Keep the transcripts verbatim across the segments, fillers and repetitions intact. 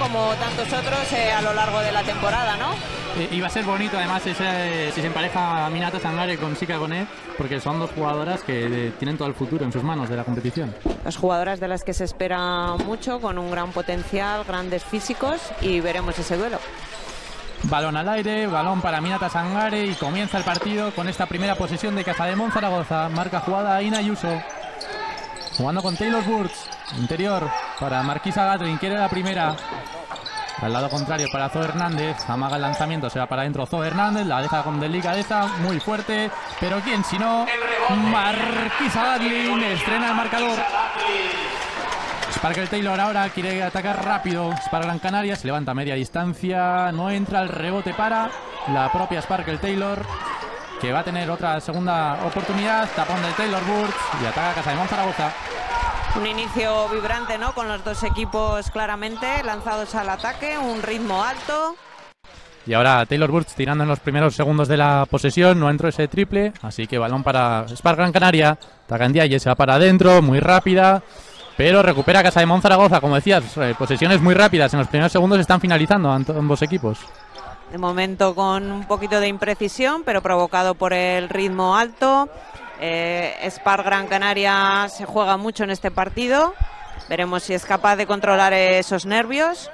como tantos otros eh, a lo largo de la temporada, ¿no? Eh, y va a ser bonito además ese, si se empareja Aminata Sangare con Sika Kone, porque son dos jugadoras que eh, tienen todo el futuro en sus manos de la competición. Las jugadoras de las que se espera mucho, con un gran potencial, grandes físicos, y veremos ese duelo. Balón al aire, balón para Aminata Sangare y comienza el partido con esta primera posesión de Casademont Zaragoza. Marca jugada Aina Ayuso, jugando con Taylor Burts, interior para Marquisa Gatling, quiere la primera. Al lado contrario para Zoe Hernández, amaga el lanzamiento, se va para adentro Zoe Hernández, la deja con delicadeza, muy fuerte, pero quién si no, Marquisa Gatling estrena el marcador. Sparkle Taylor ahora quiere atacar rápido, es para Gran Canaria, se levanta a media distancia, no entra el rebote para la propia Sparkle Taylor, que va a tener otra segunda oportunidad, tapón del Taylor Burts y ataca a Casademont Zaragoza. Un inicio vibrante, ¿no? Con los dos equipos claramente lanzados al ataque, un ritmo alto. Y ahora Taylor Burts tirando en los primeros segundos de la posesión, no entró ese triple, así que balón para Spark Gran Canaria. Tacandiaye se va para adentro, muy rápida, pero recupera Casademont Zaragoza. Como decías, posesiones muy rápidas, en los primeros segundos están finalizando ambos equipos. De momento con un poquito de imprecisión, pero provocado por el ritmo alto. Eh, Spark Gran Canaria se juega mucho en este partido. Veremos si es capaz de controlar esos nervios.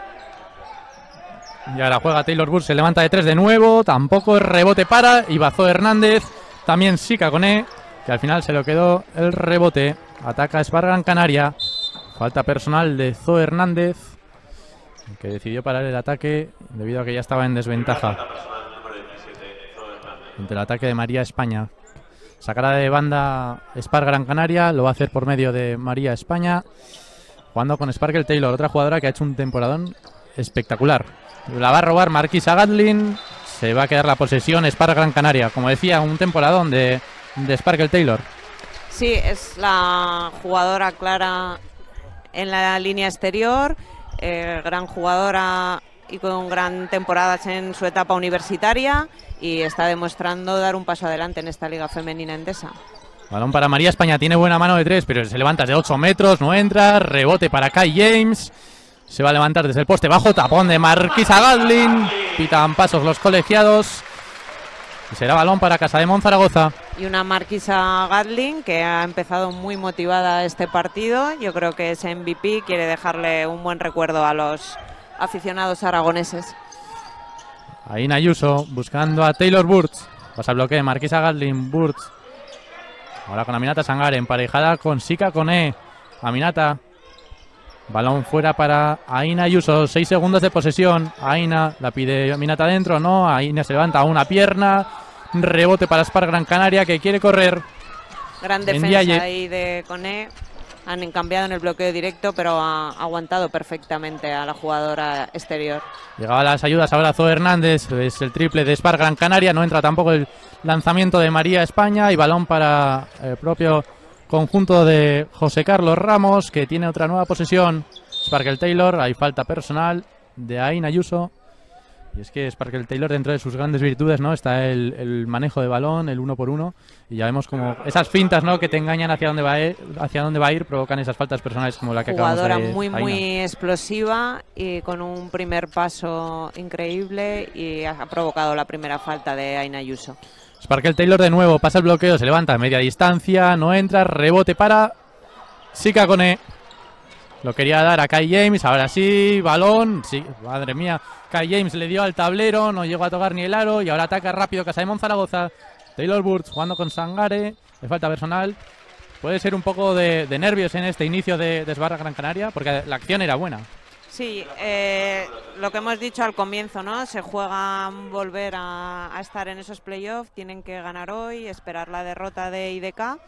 Y ahora juega Taylor Burts, se levanta de tres de nuevo. Tampoco es rebote para. Y va Zoe Hernández. También Sika Kone, que al final se lo quedó el rebote. Ataca Spark Gran Canaria. Falta personal de Zoe Hernández, que decidió parar el ataque debido a que ya estaba en desventaja ante el ataque de María España. Sacará de banda Spark Gran Canaria, lo va a hacer por medio de María España, jugando con Sparkle Taylor, otra jugadora que ha hecho un temporadón espectacular. La va a robar Marquisa Gatling, se va a quedar la posesión Spark Gran Canaria. Como decía, un temporadón de, de Sparkle Taylor. Sí, es la jugadora clara en la línea exterior, eh, gran jugadora y con gran temporadas en su etapa universitaria, y está demostrando dar un paso adelante en esta liga femenina endesa. Balón para María España, tiene buena mano de tres, pero se levanta de ocho metros, no entra, rebote para Kai James, se va a levantar desde el poste bajo, tapón de Marquisa Gatling, pitan pasos los colegiados, y será balón para Casademont Zaragoza. Y una Marquisa Gatling que ha empezado muy motivada este partido. Yo creo que ese M V P quiere dejarle un buen recuerdo a los aficionados aragoneses. Aina Ayuso buscando a Taylor Burts. Pasa el bloqueo de Marquisa Gatling. Burts. Ahora con Aminata Sangare, emparejada con Sika Kone. Aminata. Balón fuera para Aina Ayuso. Seis segundos de posesión. Aina la pide Aminata adentro. No. Aina se levanta a una pierna. Rebote para Spark Gran Canaria, que quiere correr. Gran defensa ahí de Kone. Han cambiado en el bloqueo directo, pero ha aguantado perfectamente a la jugadora exterior. Llegaba las ayudas ahora Zoe Hernández, es el triple de Spark Gran Canaria, no entra tampoco el lanzamiento de María España, y balón para el propio conjunto de José Carlos Ramos, que tiene otra nueva posesión. Sparkle Taylor, hay falta personal de Aina Ayuso. Y es que Sparkle Taylor, dentro de sus grandes virtudes, ¿no?, está el, el manejo de balón, el uno por uno, y ya vemos como esas fintas, ¿no?, que te engañan hacia dónde va a ir, hacia dónde va a ir, provocan esas faltas personales como la que acabamos de ver. Jugadora muy muy explosiva y con un primer paso increíble, y ha provocado la primera falta de Aina Ayuso. Sparkle Taylor de nuevo, pasa el bloqueo, se levanta a media distancia, no entra, rebote para Sika Kone. Lo quería dar a Kai James, ahora sí, balón, sí, madre mía, Kai James le dio al tablero, no llegó a tocar ni el aro, y ahora ataca rápido Casademont Zaragoza. Taylor Burts jugando con Sangare, le falta personal. Puede ser un poco de, de nervios en este inicio de, de Spark Gran Canaria, porque la acción era buena. Sí, eh, lo que hemos dicho al comienzo, ¿no? Se juegan volver a, a estar en esos playoffs, tienen que ganar hoy, esperar la derrota de I D K.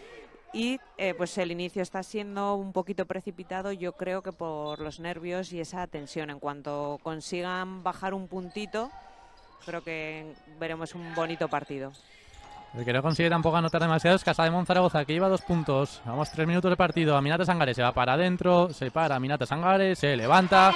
Y eh, pues el inicio está siendo un poquito precipitado, yo creo que por los nervios y esa tensión. En cuanto consigan bajar un puntito, creo que veremos un bonito partido. El que no consigue tampoco anotar demasiado es Casademont Zaragoza, que lleva dos puntos. Vamos, tres minutos de partido. Aminata Sangare se va para adentro, se para Aminata Sangare, se levanta.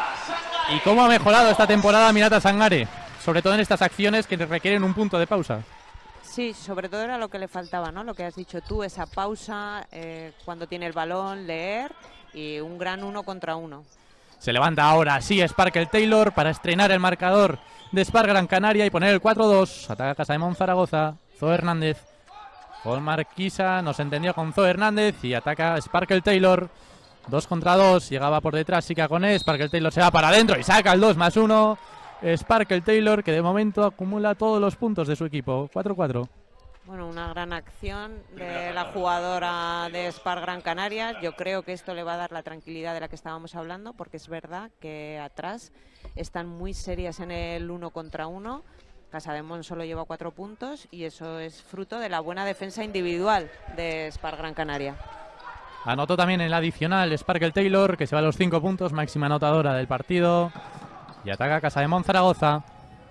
¿Y cómo ha mejorado esta temporada Aminata Sangare? Sobre todo en estas acciones que requieren un punto de pausa. Sí, sobre todo era lo que le faltaba, ¿no? Lo que has dicho tú, esa pausa, eh, cuando tiene el balón, leer, y un gran uno contra uno. Se levanta ahora sí Sparkle Taylor para estrenar el marcador de Spar Gran Canaria y poner el cuatro dos. Ataca Casademón Zaragoza. Zoe Hernández con Marquisa. Nos entendió con Zoe Hernández y ataca Sparkle Taylor. dos contra dos. Llegaba por detrás Sika Koné. Sparkle Taylor se va para adentro y saca el dos más uno. Sparkle Taylor, que de momento acumula todos los puntos de su equipo. cuatro cuatro. Bueno, una gran acción de la jugadora de Spar Gran Canaria. Yo creo que esto le va a dar la tranquilidad de la que estábamos hablando, porque es verdad que atrás están muy serias en el uno contra uno. Casademón solo lleva cuatro puntos y eso es fruto de la buena defensa individual de Spar Gran Canaria. Anotó también en la adicional Sparkle Taylor, que se va a los cinco puntos, máxima anotadora del partido. Y ataca Casademón Zaragoza.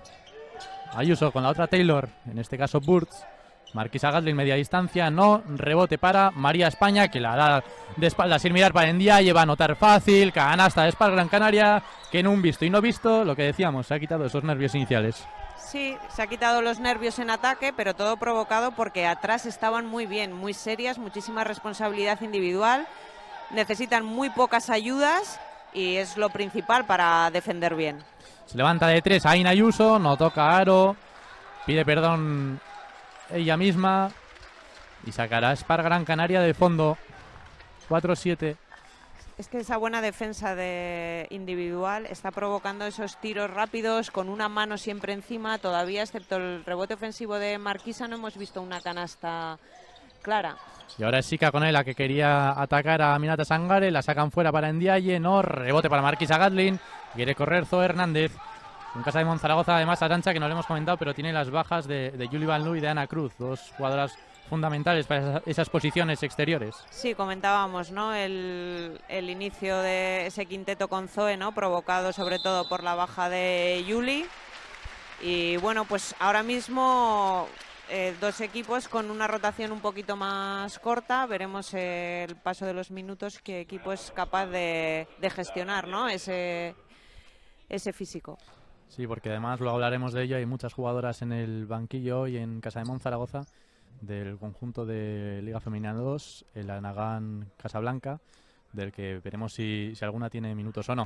Ayuso con la otra Taylor, en este caso Burtz. Marquisa Gatlin media distancia, no, rebote para María España, que la da de espaldas sin mirar para Ndiaye, va a anotar fácil, canasta de Spar Gran Canaria, que en un visto y no visto, lo que decíamos, se ha quitado esos nervios iniciales. Sí, se ha quitado los nervios en ataque, pero todo provocado porque atrás estaban muy bien, muy serias, muchísima responsabilidad individual, necesitan muy pocas ayudas y es lo principal para defender bien. Se levanta de tres Aina Ayuso, no toca aro, pide perdón ella misma y sacará Spar Gran Canaria de fondo. cuatro siete. Es que esa buena defensa de individual está provocando esos tiros rápidos con una mano siempre encima. Todavía, excepto el rebote ofensivo de Marquisa, no hemos visto una canasta clara. Y ahora es Sika con él la que quería atacar a Minata Sangare, la sacan fuera para Ndiaye, no, rebote para Marquisa Gatlin, quiere correr Zoe Hernández. En Casademón Zaragoza, además, Arantxa, que no lo hemos comentado, pero tiene las bajas de, de Julie Van Loo y de Ana Cruz, dos jugadoras fundamentales para esas, esas posiciones exteriores. Sí, comentábamos, ¿no? El, el inicio de ese quinteto con Zoe, ¿no? Provocado sobre todo por la baja de Julie. Y bueno, pues ahora mismo eh, dos equipos con una rotación un poquito más corta. Veremos eh, el paso de los minutos qué equipo es capaz de, de gestionar, ¿no? Ese, ese físico. Sí, porque además luego hablaremos de ello. Hay muchas jugadoras en el banquillo y en Casademón Zaragoza del conjunto de Liga Femenina dos, el Anagán Casablanca, del que veremos si, si alguna tiene minutos o no.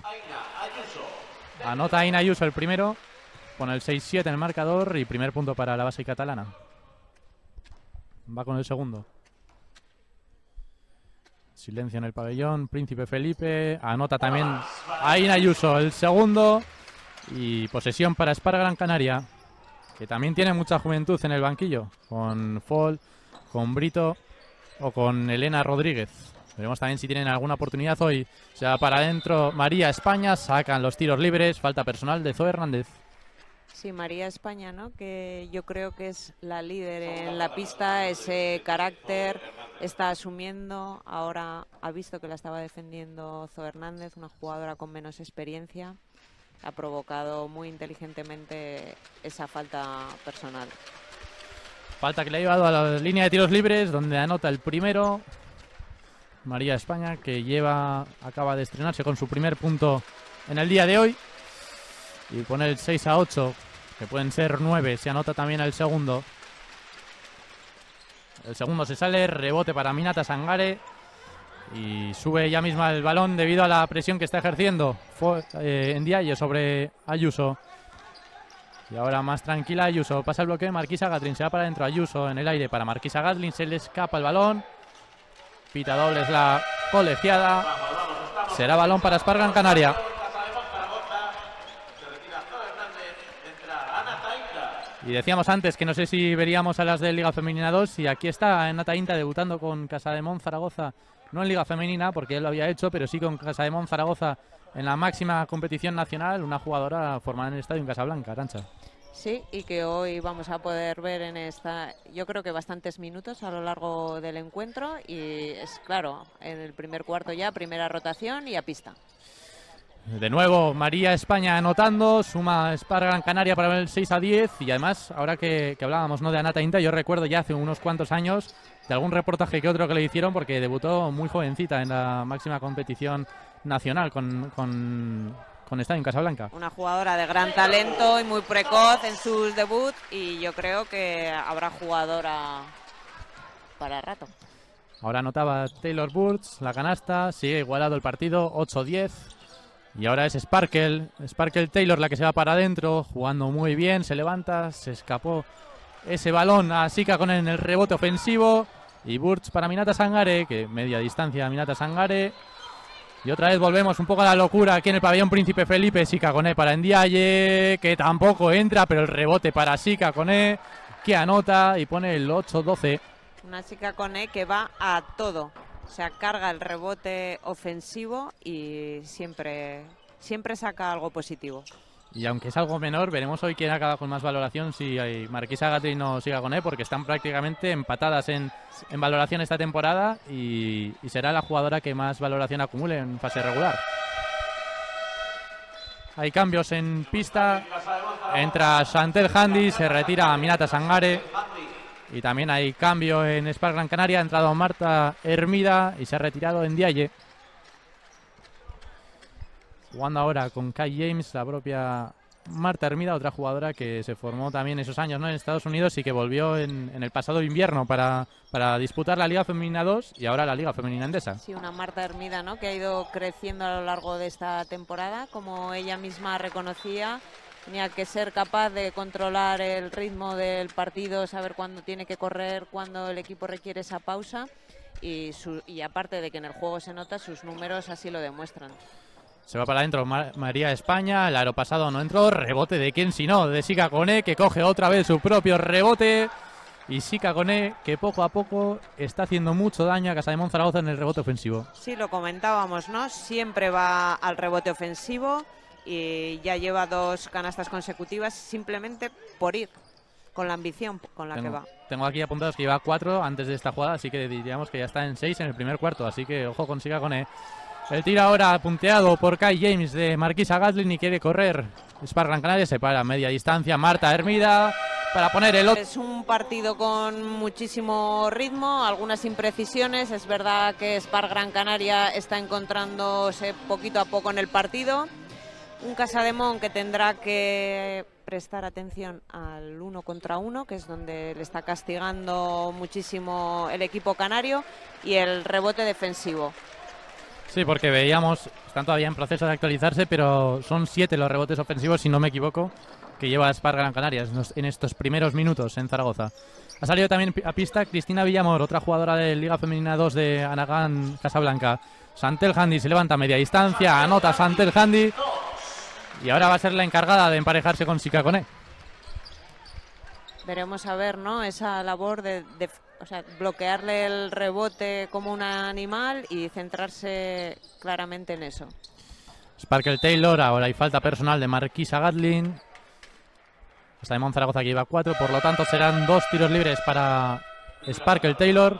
Anota Aina Ayuso el primero, pone el seis siete en el marcador y primer punto para la base catalana. Va con el segundo. Silencio en el pabellón, Príncipe Felipe, anota también Aina Ayuso el segundo. Y posesión para Spar Gran Canaria, que también tiene mucha juventud en el banquillo, con Fall, con Brito o con Elena Rodríguez. Veremos también si tienen alguna oportunidad hoy. Se va para adentro María España, sacan los tiros libres, falta personal de Zoe Hernández. Sí, María España, ¿no? Que yo creo que es la líder en la pista, ese carácter está asumiendo. Ahora ha visto que la estaba defendiendo Zoe Hernández, una jugadora con menos experiencia. Ha provocado muy inteligentemente esa falta personal. Falta que le ha llevado a la línea de tiros libres, donde anota el primero. María España, que lleva, acaba de estrenarse con su primer punto en el día de hoy. Y pone el seis a ocho, que pueden ser nueve. Se anota también el segundo. El segundo se sale, rebote para Minata Sangare. Y sube ya misma el balón debido a la presión que está ejerciendo eh, Ndiaye sobre Ayuso. Y ahora más tranquila Ayuso. Pasa el bloqueo de Marquisa Gatlin. Se va para adentro Ayuso en el aire para Marquisa Gatlin. Se le escapa el balón. Pita dobles la colegiada. Será balón para Spar Gran Canaria. Y decíamos antes que no sé si veríamos a las de Liga Femenina dos. Y aquí está Nata Inta debutando con Casademón Zaragoza. No en Liga Femenina, porque él lo había hecho, pero sí con Casademón Zaragoza en la máxima competición nacional, una jugadora formada en el estadio en Casablanca, Arantxa. Sí, y que hoy vamos a poder ver en esta, yo creo que bastantes minutos a lo largo del encuentro. Y es claro, en el primer cuarto ya, primera rotación y a pista. De nuevo, María España anotando, suma Spar Gran Canaria para el seis a diez. Y además, ahora que, que hablábamos, ¿no?, de Nata Inta, yo recuerdo ya hace unos cuantos años de algún reportaje que otro que le hicieron, porque debutó muy jovencita en la máxima competición nacional con, con, con Estadio en Casablanca. Una jugadora de gran talento y muy precoz en sus debuts, y yo creo que habrá jugadora para rato. Ahora anotaba Taylor Burtz, la canasta, sigue igualado el partido, ocho diez. Y ahora es Sparkle, Sparkle Taylor la que se va para adentro, jugando muy bien, se levanta, se escapó ese balón a Sika Kone en el rebote ofensivo. Y Burch para Minata Sangare, que media distancia Minata Sangare. Y otra vez volvemos un poco a la locura aquí en el pabellón Príncipe Felipe. Sika Kone para Ndiaye, que tampoco entra, pero el rebote para Sika Kone, que anota y pone el ocho doce. Una Sika Kone que va a todo. O sea, carga el rebote ofensivo y siempre, siempre saca algo positivo. Y aunque es algo menor, veremos hoy quién acaba con más valoración, si hay Marquisa Gatlin o Sika Kone, porque están prácticamente empatadas en, en valoración esta temporada y, y será la jugadora que más valoración acumule en fase regular. Hay cambios en pista. Entra Chantel Handy, se retira Minata Sangare. Y también hay cambio en Spark Gran Canaria. Ha entrado Marta Hermida y se ha retirado Ndiaye. Jugando ahora con Kai James, la propia Marta Hermida, otra jugadora que se formó también esos años, ¿no?, en Estados Unidos y que volvió en, en el pasado invierno para, para disputar la Liga Femenina dos y ahora la Liga Femenina Endesa. Sí, una Marta Hermida, ¿no?, que ha ido creciendo a lo largo de esta temporada, como ella misma reconocía. Tenía que ser capaz de controlar el ritmo del partido, saber cuándo tiene que correr, cuándo el equipo requiere esa pausa. Y, su, y aparte de que en el juego se nota, sus números así lo demuestran. Se va para adentro Mar María España, el aro pasado no entró, rebote de quién si no, de Sika Kone, que coge otra vez su propio rebote. Y Sika Kone, que poco a poco está haciendo mucho daño a Casademón Zaragoza en el rebote ofensivo. Sí, lo comentábamos, ¿no? Siempre va al rebote ofensivo. Y ya lleva dos canastas consecutivas simplemente por ir, con la ambición con la tengo, que va. Tengo aquí apuntados que lleva cuatro antes de esta jugada, así que diríamos que ya está en seis en el primer cuarto, así que ojo con Sika Kone. El tiro ahora punteado por Kai James de Marquisa Gatlin y quiere correr. Spark Gran Canaria se para a media distancia. Marta Hermida para poner el otro. Es un partido con muchísimo ritmo, algunas imprecisiones. Es verdad que Spark Gran Canaria está encontrándose poquito a poco en el partido. Un Casademón que tendrá que prestar atención al uno contra uno, que es donde le está castigando muchísimo el equipo canario, y el rebote defensivo. Sí, porque veíamos, están todavía en proceso de actualizarse, pero son siete los rebotes ofensivos, si no me equivoco, que lleva Spark Gran Canaria en estos primeros minutos en Zaragoza. Ha salido también a pista Cristina Villamor, otra jugadora de Liga Femenina dos de Anagán Casablanca. Chantel Handy se levanta a media distancia, anota Chantel Handy. Y ahora va a ser la encargada de emparejarse con Sika Kone. Veremos a ver, ¿no?, esa labor de, de o sea, bloquearle el rebote como un animal y centrarse claramente en eso. Sparkle Taylor, ahora hay falta personal de Marquisa Gatlin. Hasta de Monzaragoza que lleva cuatro, por lo tanto serán dos tiros libres para Sparkle Taylor.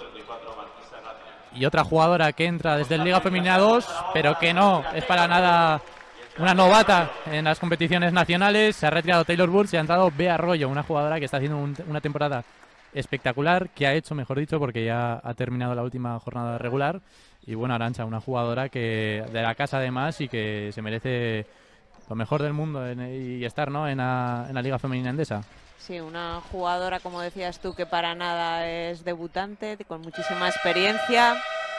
Y otra jugadora que entra desde el Liga Femenina dos, pero que no es para nada una novata en las competiciones nacionales. Se ha retirado Taylor Burch y ha entrado Bea Arroyo, una jugadora que está haciendo un, una temporada espectacular, que ha hecho, mejor dicho, porque ya ha terminado la última jornada regular. Y bueno, Arantxa, una jugadora que de la casa además y que se merece lo mejor del mundo en, y estar, ¿no?, en, la, en la Liga Femenina Endesa. Sí, una jugadora, como decías tú, que para nada es debutante, con muchísima experiencia.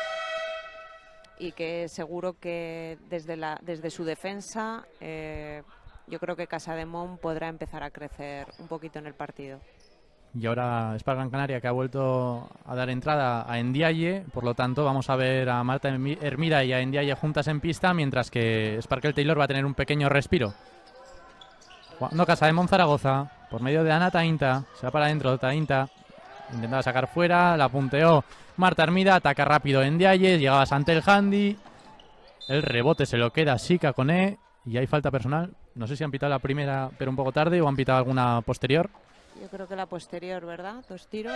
Y que seguro que desde, la, desde su defensa eh, yo creo que Casademón podrá empezar a crecer un poquito en el partido. Y ahora Spark Gran Canaria, que ha vuelto a dar entrada a Ndiaye, por lo tanto vamos a ver a Marta Hermida y a Ndiaye juntas en pista, mientras que Sparkle Taylor va a tener un pequeño respiro. Jugando Casademón Zaragoza, por medio de Ana Tainta, se va para adentro Tainta, intentaba sacar fuera, la punteó Marta Hermida, ataca rápido Ndiaye, llegaba Chantel Handy, el rebote se lo queda Sika Kone y hay falta personal. No sé si han pitado la primera pero un poco tarde o han pitado alguna posterior. Yo creo que la posterior, ¿verdad? Dos tiros.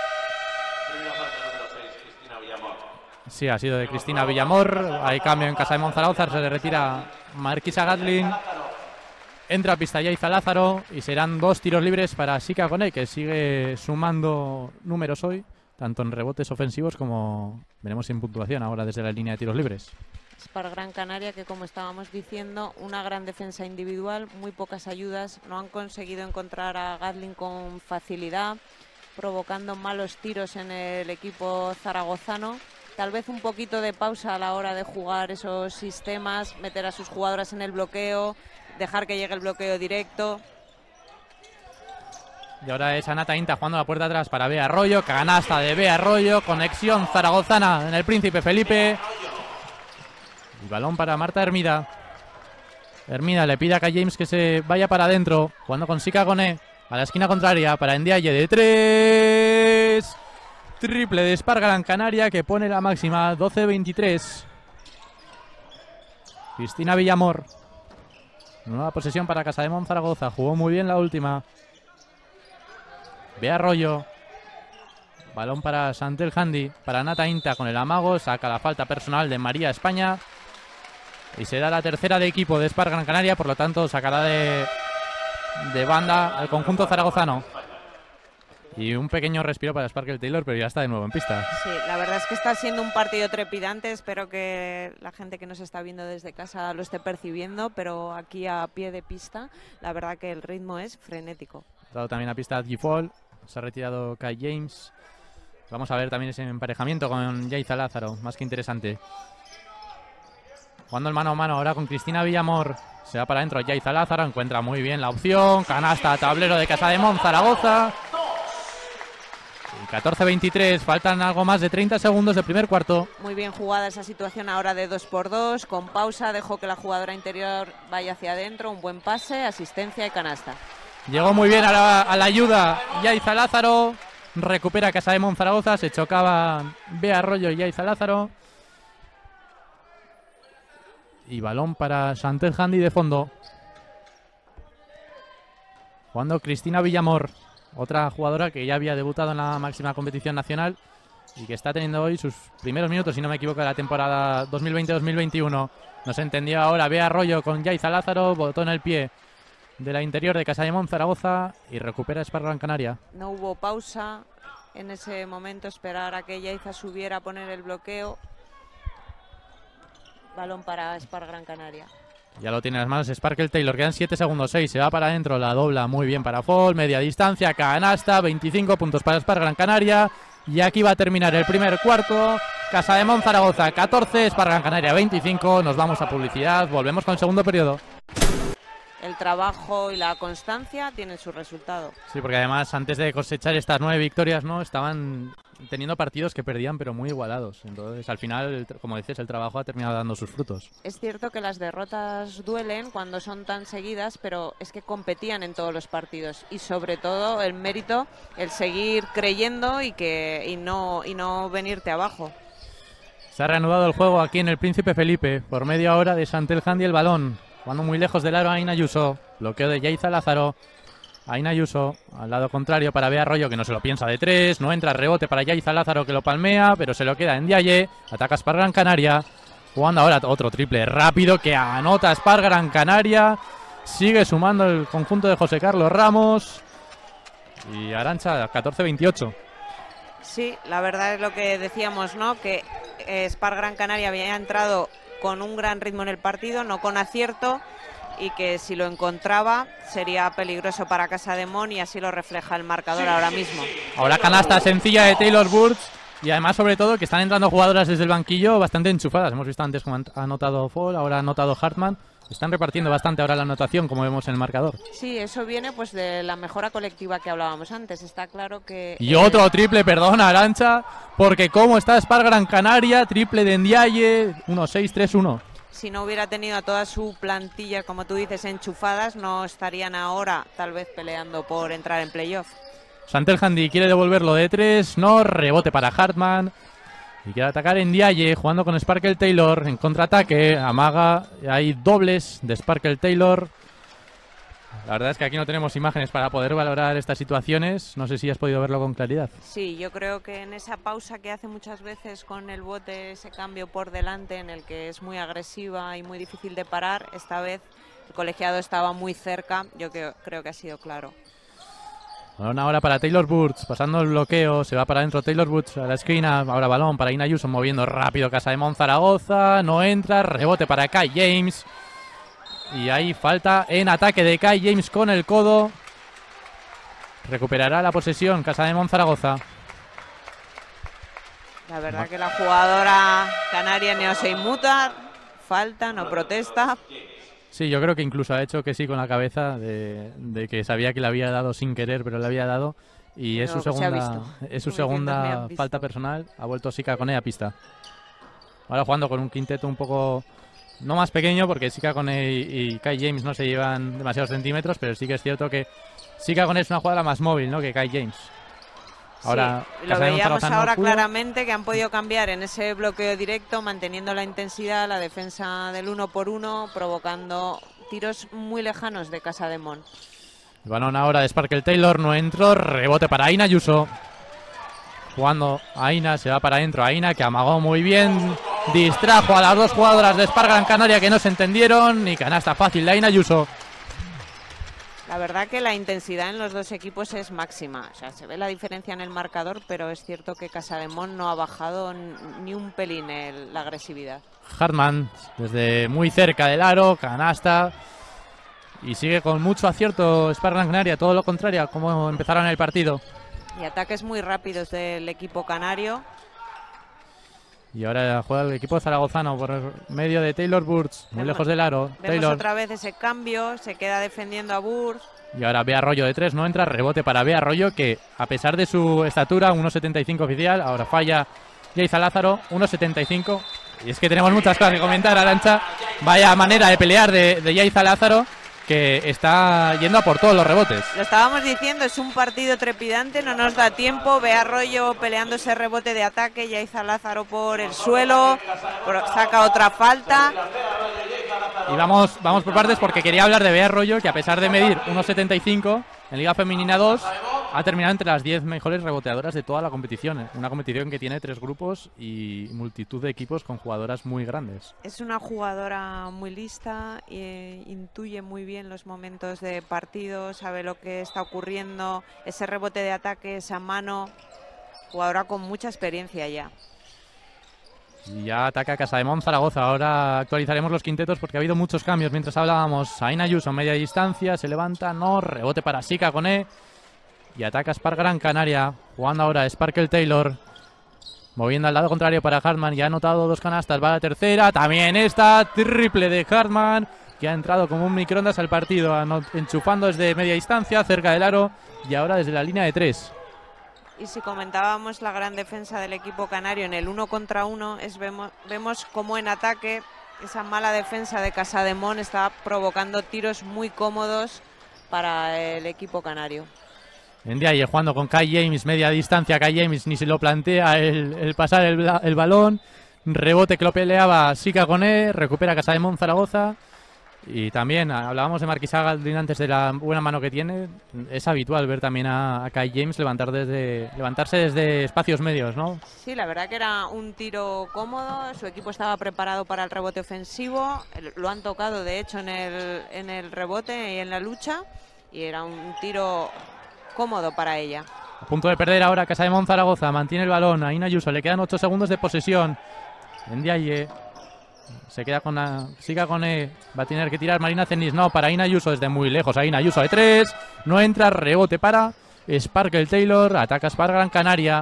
Sí, ha sido de Cristina Villamor. Hay cambio en Casademón Zaragoza, se le retira Marquisa Gatlin. Entra a pista Yaiza Lázaro y serán dos tiros libres para Sika Kone, que sigue sumando números hoy, tanto en rebotes ofensivos como veremos en puntuación ahora desde la línea de tiros libres. Spark Gran Canaria, que como estábamos diciendo, una gran defensa individual, muy pocas ayudas, no han conseguido encontrar a Gatlin con facilidad, provocando malos tiros en el equipo zaragozano tal vez un poquito de pausa a la hora de jugar esos sistemas, meter a sus jugadoras en el bloqueo, dejar que llegue el bloqueo directo. Y ahora es Anata Inta jugando la puerta atrás para Bea Arroyo, canasta de Bea Arroyo, conexión zaragozana en el Príncipe Felipe. Y balón para Marta Hermida. Hermida le pide a Kai James que se vaya para adentro, jugando con Sika Goné a la esquina contraria para Ndiaye de tres. Triple de Spar Gran Canaria que pone la máxima, doce veintitrés. Cristina Villamor. Nueva posesión para Casademón Zaragoza. Jugó muy bien la última. Bea Arroyo. Balón para Santel Handy. Para Nata Inta con el amago. Saca la falta personal de María España. Y se da la tercera de equipo de Spar Gran Canaria. Por lo tanto, sacará de, de banda al conjunto zaragozano. Y un pequeño respiro para Sparkle Taylor, pero ya está de nuevo en pista. Sí, la verdad es que está siendo un partido trepidante. Espero que la gente que nos está viendo desde casa lo esté percibiendo, pero aquí a pie de pista, la verdad que el ritmo es frenético. Ha dado también a pista Gifol, se ha retirado Kai James. Vamos a ver también ese emparejamiento con Yaiza Lázaro, más que interesante. Jugando el mano a mano ahora con Cristina Villamor. Se va para adentro Yaiza Lázaro, encuentra muy bien la opción. Canasta, tablero de Casademón Zaragoza. catorce veintitrés, faltan algo más de treinta segundos del primer cuarto. Muy bien jugada esa situación ahora de dos por dos, con pausa, dejó que la jugadora interior vaya hacia adentro, un buen pase, asistencia y canasta. Llegó muy bien a la, a la ayuda Yaiza Lázaro, recupera Casademón Zaragoza, se chocaba Bea Arroyo y Yaiza Lázaro. Y balón para Chantel Handy de fondo. Jugando Cristina Villamor. Otra jugadora que ya había debutado en la máxima competición nacional y que está teniendo hoy sus primeros minutos, si no me equivoco, de la temporada dos mil veinte dos mil veintiuno. Nos entendió ahora Bea Arroyo con Yaiza Lázaro, botó en el pie de la interior de Casademón Zaragoza y recupera Spar Gran Canaria. No hubo pausa en ese momento, esperar a que Yaiza subiera a poner el bloqueo. Balón para Spar Gran Canaria. Ya lo tiene en las manos Sparkle Taylor, quedan siete segundos, seis, se va para adentro, la dobla muy bien para Fall, media distancia, canasta, veinticinco puntos para Spar Gran Canaria. Y aquí va a terminar el primer cuarto. Casademón Zaragoza catorce, Spar Gran Canaria veinticinco. Nos vamos a publicidad, volvemos con el segundo periodo. El trabajo y la constancia tienen su resultado. Sí, porque además antes de cosechar estas nueve victorias, no estaban teniendo partidos que perdían pero muy igualados. Entonces al final, como dices, el trabajo ha terminado dando sus frutos. Es cierto que las derrotas duelen cuando son tan seguidas, pero es que competían en todos los partidos y sobre todo el mérito, el seguir creyendo y que y no y no venirte abajo. Se ha reanudado el juego aquí en el Príncipe Felipe por media hora de Chantel Handy el balón. Jugando muy lejos del aro Aina Ayuso. Bloqueo de Yaiza Lázaro. Aina Ayuso al lado contrario para Bea Arroyo, que no se lo piensa de tres. No entra, rebote para Yaiza Lázaro, que lo palmea, pero se lo queda en Ndiaye. Ataca Spar Gran Canaria. Jugando ahora otro triple rápido que anota Spar Gran Canaria. Sigue sumando el conjunto de José Carlos Ramos. Y Arantxa, catorce veintiocho. Sí, la verdad es lo que decíamos, ¿no? Que eh, Spar Gran Canaria había entrado con un gran ritmo en el partido, no con acierto, y que si lo encontraba sería peligroso para Casademón, y así lo refleja el marcador ahora mismo. Ahora canasta sencilla de Taylor Burts, y además sobre todo que están entrando jugadoras desde el banquillo bastante enchufadas. Hemos visto antes cómo ha anotado Fall, ahora ha anotado Hartman. Están repartiendo bastante ahora la anotación, como vemos en el marcador. Sí, eso viene pues de la mejora colectiva que hablábamos antes. Está claro que... Y eh... otro triple, perdona, Arantxa, porque como está Spar Gran Canaria, triple de Ndiaye, uno seis tres uno. Si no hubiera tenido a toda su plantilla, como tú dices, enchufadas, no estarían ahora tal vez peleando por entrar en playoff. Chantel Handy quiere devolverlo de tres, no, rebote para Hartman. Y quiere atacar en Ndiaye, jugando con Sparkle Taylor en contraataque. Amaga, hay dobles de Sparkle Taylor. La verdad es que aquí no tenemos imágenes para poder valorar estas situaciones. No sé si has podido verlo con claridad. Sí, yo creo que en esa pausa que hace muchas veces con el bote, ese cambio por delante en el que es muy agresiva y muy difícil de parar, esta vez el colegiado estaba muy cerca. Yo creo, creo que ha sido claro. Balón ahora para Taylor Burts, pasando el bloqueo, se va para adentro Taylor Burts a la esquina, ahora balón para Aina Ayuso, moviendo rápido Casademón Zaragoza, no entra, rebote para Kai James. Y ahí falta en ataque de Kai James con el codo. Recuperará la posesión Casademón Zaragoza. La verdad que la jugadora canaria no se inmuta, falta, no protesta. Sí, yo creo que incluso ha hecho que sí con la cabeza de, de que sabía que le había dado sin querer, pero le había dado. Y es No, su se ha segunda, visto. es su Como diciendo, "Me segunda han visto". falta personal. Ha vuelto Sika Kone a pista. Ahora jugando con un quinteto un poco, no más pequeño, porque Sika Kone y, y Kai James no se llevan demasiados centímetros, pero sí que es cierto que Sika Kone es una jugadora más móvil, ¿no?, que Kai James. Ahora, sí, lo veíamos ahora claramente que han podido cambiar en ese bloqueo directo, manteniendo la intensidad, la defensa del uno por uno, provocando tiros muy lejanos de Casademón. El balón ahora de Sparkle Taylor, no entró, rebote para Aina Ayuso. Jugando Aina, se va para adentro. Aina, que amagó muy bien, distrajo a las dos jugadoras de Spark Gran Canaria que no se entendieron, y canasta fácil de Aina Ayuso. La verdad que la intensidad en los dos equipos es máxima. O sea, se ve la diferencia en el marcador, pero es cierto que Casademón no ha bajado ni un pelín el, la agresividad. Hartman, desde muy cerca del aro, canasta. Y sigue con mucho acierto Spark Gran Canaria, todo lo contrario a como empezaron el partido. Y ataques muy rápidos del equipo canario. Y ahora juega el equipo zaragozano por medio de Taylor Burts, muy Vemos, lejos del aro. Vemos Taylor. otra vez ese cambio, se queda defendiendo a Burts. Y ahora Bea Arroyo de tres, no entra, rebote para Bea Arroyo, que a pesar de su estatura, uno setenta y cinco oficial, ahora falla Yaiza Lázaro, uno setenta y cinco. Y es que tenemos muchas cosas que comentar, Arantxa. Vaya manera de pelear de, de Yaiza Lázaro, que está yendo a por todos los rebotes. Lo estábamos diciendo, es un partido trepidante, no nos da tiempo. Bea Arroyo peleando ese rebote de ataque, Yaiza Lázaro por el suelo, por, saca otra falta. Y vamos, vamos por partes, porque quería hablar de Bea Arroyo, que a pesar de medir uno setenta y cinco en Liga Femenina dos, ha terminado entre las diez mejores reboteadoras de toda la competición. Una competición que tiene tres grupos y multitud de equipos con jugadoras muy grandes. Es una jugadora muy lista, e intuye muy bien los momentos de partido, sabe lo que está ocurriendo, ese rebote de ataque, esa mano. Jugadora con mucha experiencia ya. Y ya ataca Casademón Zaragoza. Ahora actualizaremos los quintetos porque ha habido muchos cambios. Mientras hablábamos, Aina Ayuso, media distancia, se levanta, no, rebote para Sika Kone. Y ataca Spark Gran Canaria, jugando ahora Sparkle Taylor. Moviendo al lado contrario para Hartman, ya ha anotado dos canastas, va a la tercera. También esta, triple de Hartman, que ha entrado como un microondas al partido, enchufando desde media distancia, cerca del aro. Y ahora desde la línea de tres. Y si comentábamos la gran defensa del equipo canario en el uno contra uno, es, vemos, vemos cómo en ataque esa mala defensa de Casademón está provocando tiros muy cómodos para el equipo canario. Ndiaye jugando con Kai James, media distancia. Kai James ni se lo plantea el, el pasar el, el balón. Rebote que lo peleaba Sika Kone, recupera Casademón Zaragoza. Y también hablábamos de Marquisa Galdin antes de la buena mano que tiene. Es habitual ver también a, a Kai James levantar desde, levantarse desde espacios medios, ¿no? Sí, la verdad que era un tiro cómodo. Su equipo estaba preparado para el rebote ofensivo. Lo han tocado, de hecho, en el, en el rebote y en la lucha. Y era un tiro cómodo para ella. A punto de perder ahora Casademón Zaragoza. Mantiene el balón. A Aina Ayuso le quedan ocho segundos de posesión. Ndiaye se queda con la Sika Kone, va a tener que tirar Marina Cenis, no, para Aina Ayuso desde muy lejos. Aina Ayuso de tres, no entra, rebote para Sparkle Taylor, ataca Spark Gran Canaria.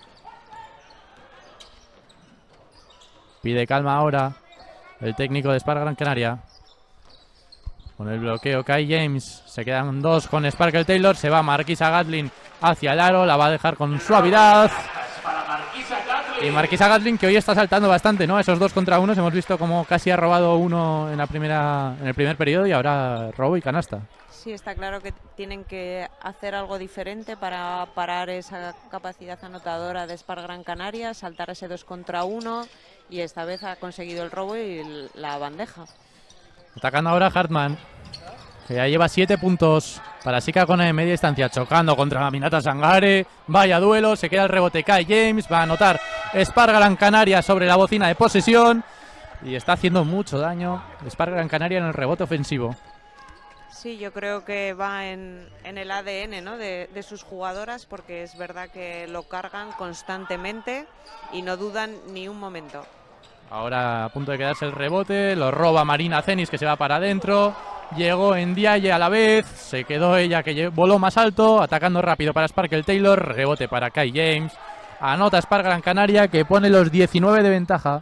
Pide calma ahora el técnico de Spark Gran Canaria. Con el bloqueo Kai James, se quedan dos con Sparkle Taylor, se va Marquisa Gatlin hacia el aro, la va a dejar con suavidad. Y Marquisa Gatlin, que hoy está saltando bastante, ¿no? Esos dos contra unos, hemos visto como casi ha robado uno en la primera, en el primer periodo, y ahora robo y canasta. Sí, está claro que tienen que hacer algo diferente para parar esa capacidad anotadora de Spark Gran Canaria, saltar ese dos contra uno, y esta vez ha conseguido el robo y la bandeja. Atacando ahora Hartman, que ya lleva siete puntos para Sika Kone de media distancia, chocando contra Minata Sangare. Vaya duelo, se queda el rebote Kai James, va a anotar Spark Gran Canaria sobre la bocina de posesión. Y está haciendo mucho daño Spark Gran Canaria en el rebote ofensivo. Sí, yo creo que va en, en el A D N, ¿no?, de, de sus jugadoras, porque es verdad que lo cargan constantemente y no dudan ni un momento. Ahora a punto de quedarse el rebote, lo roba Marina Cenis, que se va para adentro. Llegó Ndiaye a la vez, se quedó ella, que voló más alto, atacando rápido para Sparkle Taylor, rebote para Kai James. Anota Spar Gran Canaria, que pone los diecinueve de ventaja.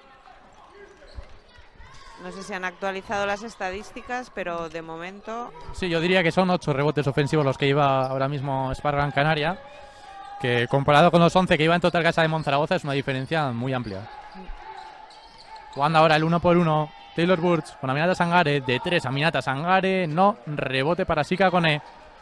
No sé si han actualizado las estadísticas, pero de momento... Sí, yo diría que son ocho rebotes ofensivos los que lleva ahora mismo Spar Gran Canaria, que comparado con los once que iba en total Casa de Monzaragoza es una diferencia muy amplia. Jugando ahora el uno por uno, Taylor Burch con Aminata Sangare, de tres Aminata Sangare, no, rebote para Sika Kone.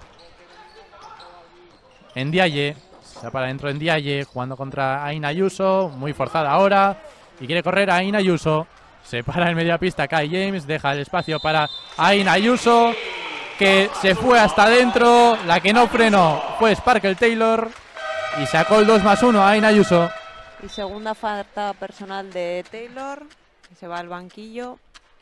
Ndiaye, se va para adentro Ndiaye, jugando contra Aina Ayuso, muy forzada ahora, y quiere correr Aina Ayuso. Se para el mediapista Kai James, deja el espacio para Aina Ayuso, que se fue hasta adentro. La que no frenó fue Sparkle Taylor y sacó el dos más uno a Aina Ayuso. Y segunda falta personal de Taylor, que se va al banquillo.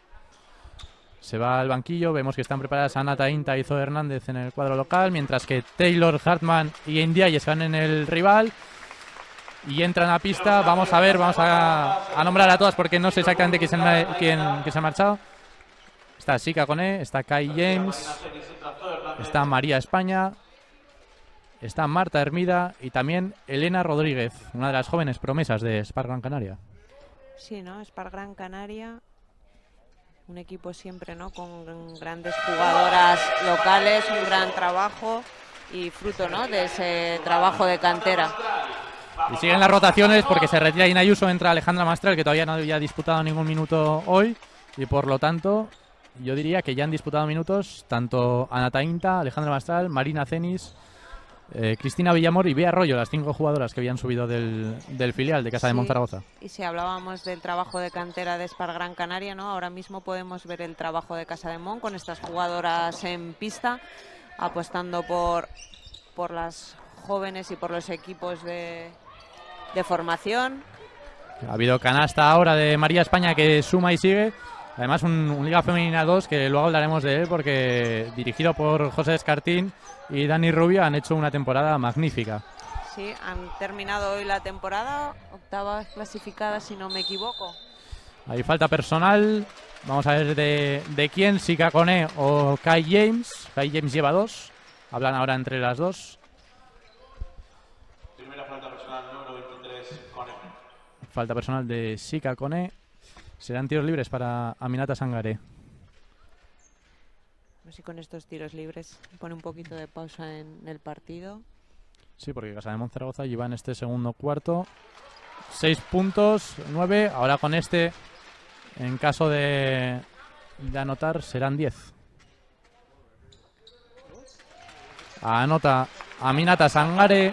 Se va al banquillo, vemos que están preparadas Ana Tainta y Zoe Hernández en el cuadro local, mientras que Taylor, Hartman y Ndiaye están en el rival. Y entran a pista, vamos a ver, vamos a, a nombrar a todas porque no sé exactamente quién se, ha, quién, quién se ha marchado. Está Sika Kone, está Kai James, está María España, está Marta Hermida y también Elena Rodríguez, una de las jóvenes promesas de Spar Gran Canaria. Sí, ¿no? Spar Gran Canaria, un equipo siempre, ¿no? Con grandes jugadoras locales, un gran trabajo y fruto, ¿no? De ese trabajo de cantera. Y siguen las rotaciones porque se retira Aina Ayuso, entra Alejandra Mastral, que todavía no había disputado ningún minuto hoy. Y por lo tanto, yo diría que ya han disputado minutos tanto Ana Tainta, Alejandra Mastral, Marina Cenis, eh, Cristina Villamor y Bea Arroyo, las cinco jugadoras que habían subido del, del filial de Casa Sí, de Monzaragoza. Y si hablábamos del trabajo de cantera de Spar Gran Canaria, ¿no? Ahora mismo podemos ver el trabajo de Casa de Mon con estas jugadoras en pista, apostando por, por las jóvenes y por los equipos de... de formación. Ha habido canasta ahora de María España que suma y sigue. Además un, un Liga Femenina dos que luego hablaremos de él porque dirigido por José Escartín y Dani Rubio han hecho una temporada magnífica. Sí, han terminado hoy la temporada, octava clasificada si no me equivoco. Hay falta personal. Vamos a ver de, de quién, Sika Kone o Kai James. Kai James lleva dos. Hablan ahora entre las dos. Falta personal de Sika Kone. Serán tiros libres para Aminata Sangare. No sé si con estos tiros libres pone un poquito de pausa en el partido. Sí, porque Casa de Monzaragoza lleva en este segundo cuarto seis puntos, nueve. Ahora con este, en caso de, de anotar, serán diez. Anota Aminata Sangare.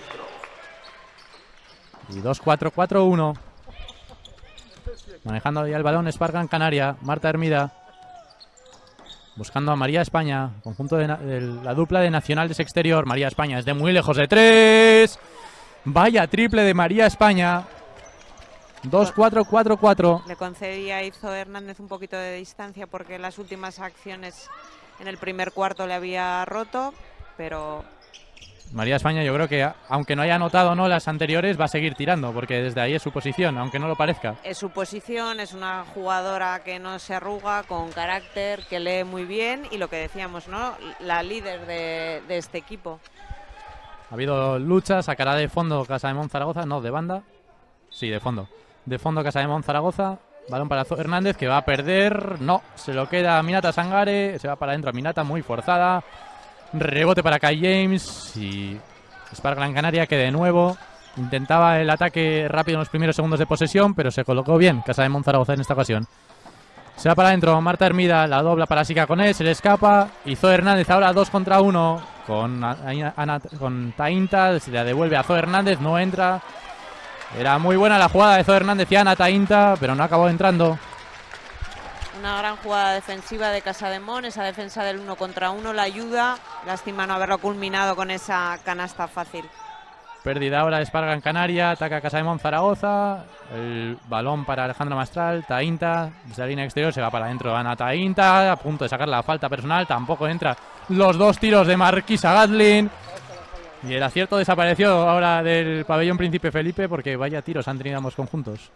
Y dos cuatro cuatro uno. Manejando ya el balón Spar Gran Canaria. Marta Hermida. Buscando a María España. Conjunto de, de la dupla de Nacionales Exterior. María España es de muy lejos de tres. Vaya triple de María España. dos cuatro cuatro cuatro. Le concedía a Izo Hernández un poquito de distancia porque las últimas acciones en el primer cuarto le había roto. Pero... María España yo creo que aunque no haya anotado no las anteriores va a seguir tirando porque desde ahí es su posición, aunque no lo parezca. Es su posición, es una jugadora que no se arruga, con carácter, que lee muy bien y lo que decíamos, ¿no? La líder de, de este equipo. Ha habido lucha, sacará de fondo Casa de Monzaragoza, no, de banda. Sí, de fondo. De fondo Casa de Monzaragoza. Balón para Zoe Hernández que va a perder. No, se lo queda Aminata Sangare. Se va para adentro Aminata, muy forzada. Rebote para Kai James y Spar Gran Canaria que de nuevo intentaba el ataque rápido en los primeros segundos de posesión, pero se colocó bien Casa de Monzaragoza en esta ocasión. Se va para adentro Marta Hermida, la dobla para Sika Kone, se le escapa y Zoe Hernández ahora dos contra uno con, Ana, con Tainta, se la devuelve a Zoe Hernández, no entra. Era muy buena la jugada de Zoe Hernández y Ana Tainta, pero no acabó entrando. Una gran jugada defensiva de Casa de Mon, esa defensa del uno contra uno la ayuda. Lástima no haberlo culminado con esa canasta fácil. Pérdida ahora de Spar Gran Canaria, ataca Casa de Monzaragoza. El balón para Alejandra Mastral, Tainta, desde la línea exterior se va para adentro Ana Tainta, a punto de sacar la falta personal, tampoco entra. Los dos tiros de Marquisa Gatlin. Y el acierto desapareció ahora del pabellón Príncipe Felipe porque vaya tiros han tenido ambos conjuntos.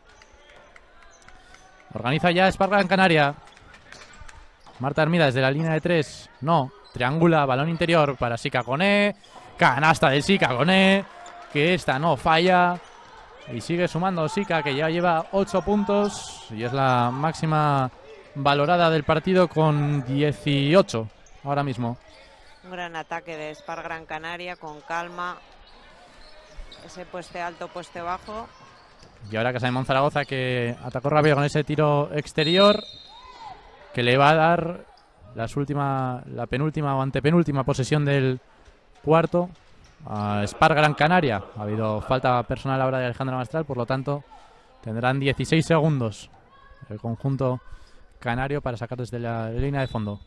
Organiza ya Spar Gran Canaria. Marta Hermida desde la línea de tres. No. Triangula, balón interior para Sika Kone. Canasta de Sika Kone. que esta no falla. Y sigue sumando Sika, que ya lleva ocho puntos y es la máxima valorada del partido con dieciocho ahora mismo. Un gran ataque de Spar Gran Canaria, con calma. Ese poste alto, poste bajo. Y ahora Casademón Zaragoza, que atacó rápido con ese tiro exterior, que le va a dar las última, la penúltima o antepenúltima posesión del cuarto a Spar Gran Canaria. Ha habido falta personal ahora de Alejandra Mastral, por lo tanto tendrán dieciséis segundos el conjunto canario para sacar desde la línea de fondo.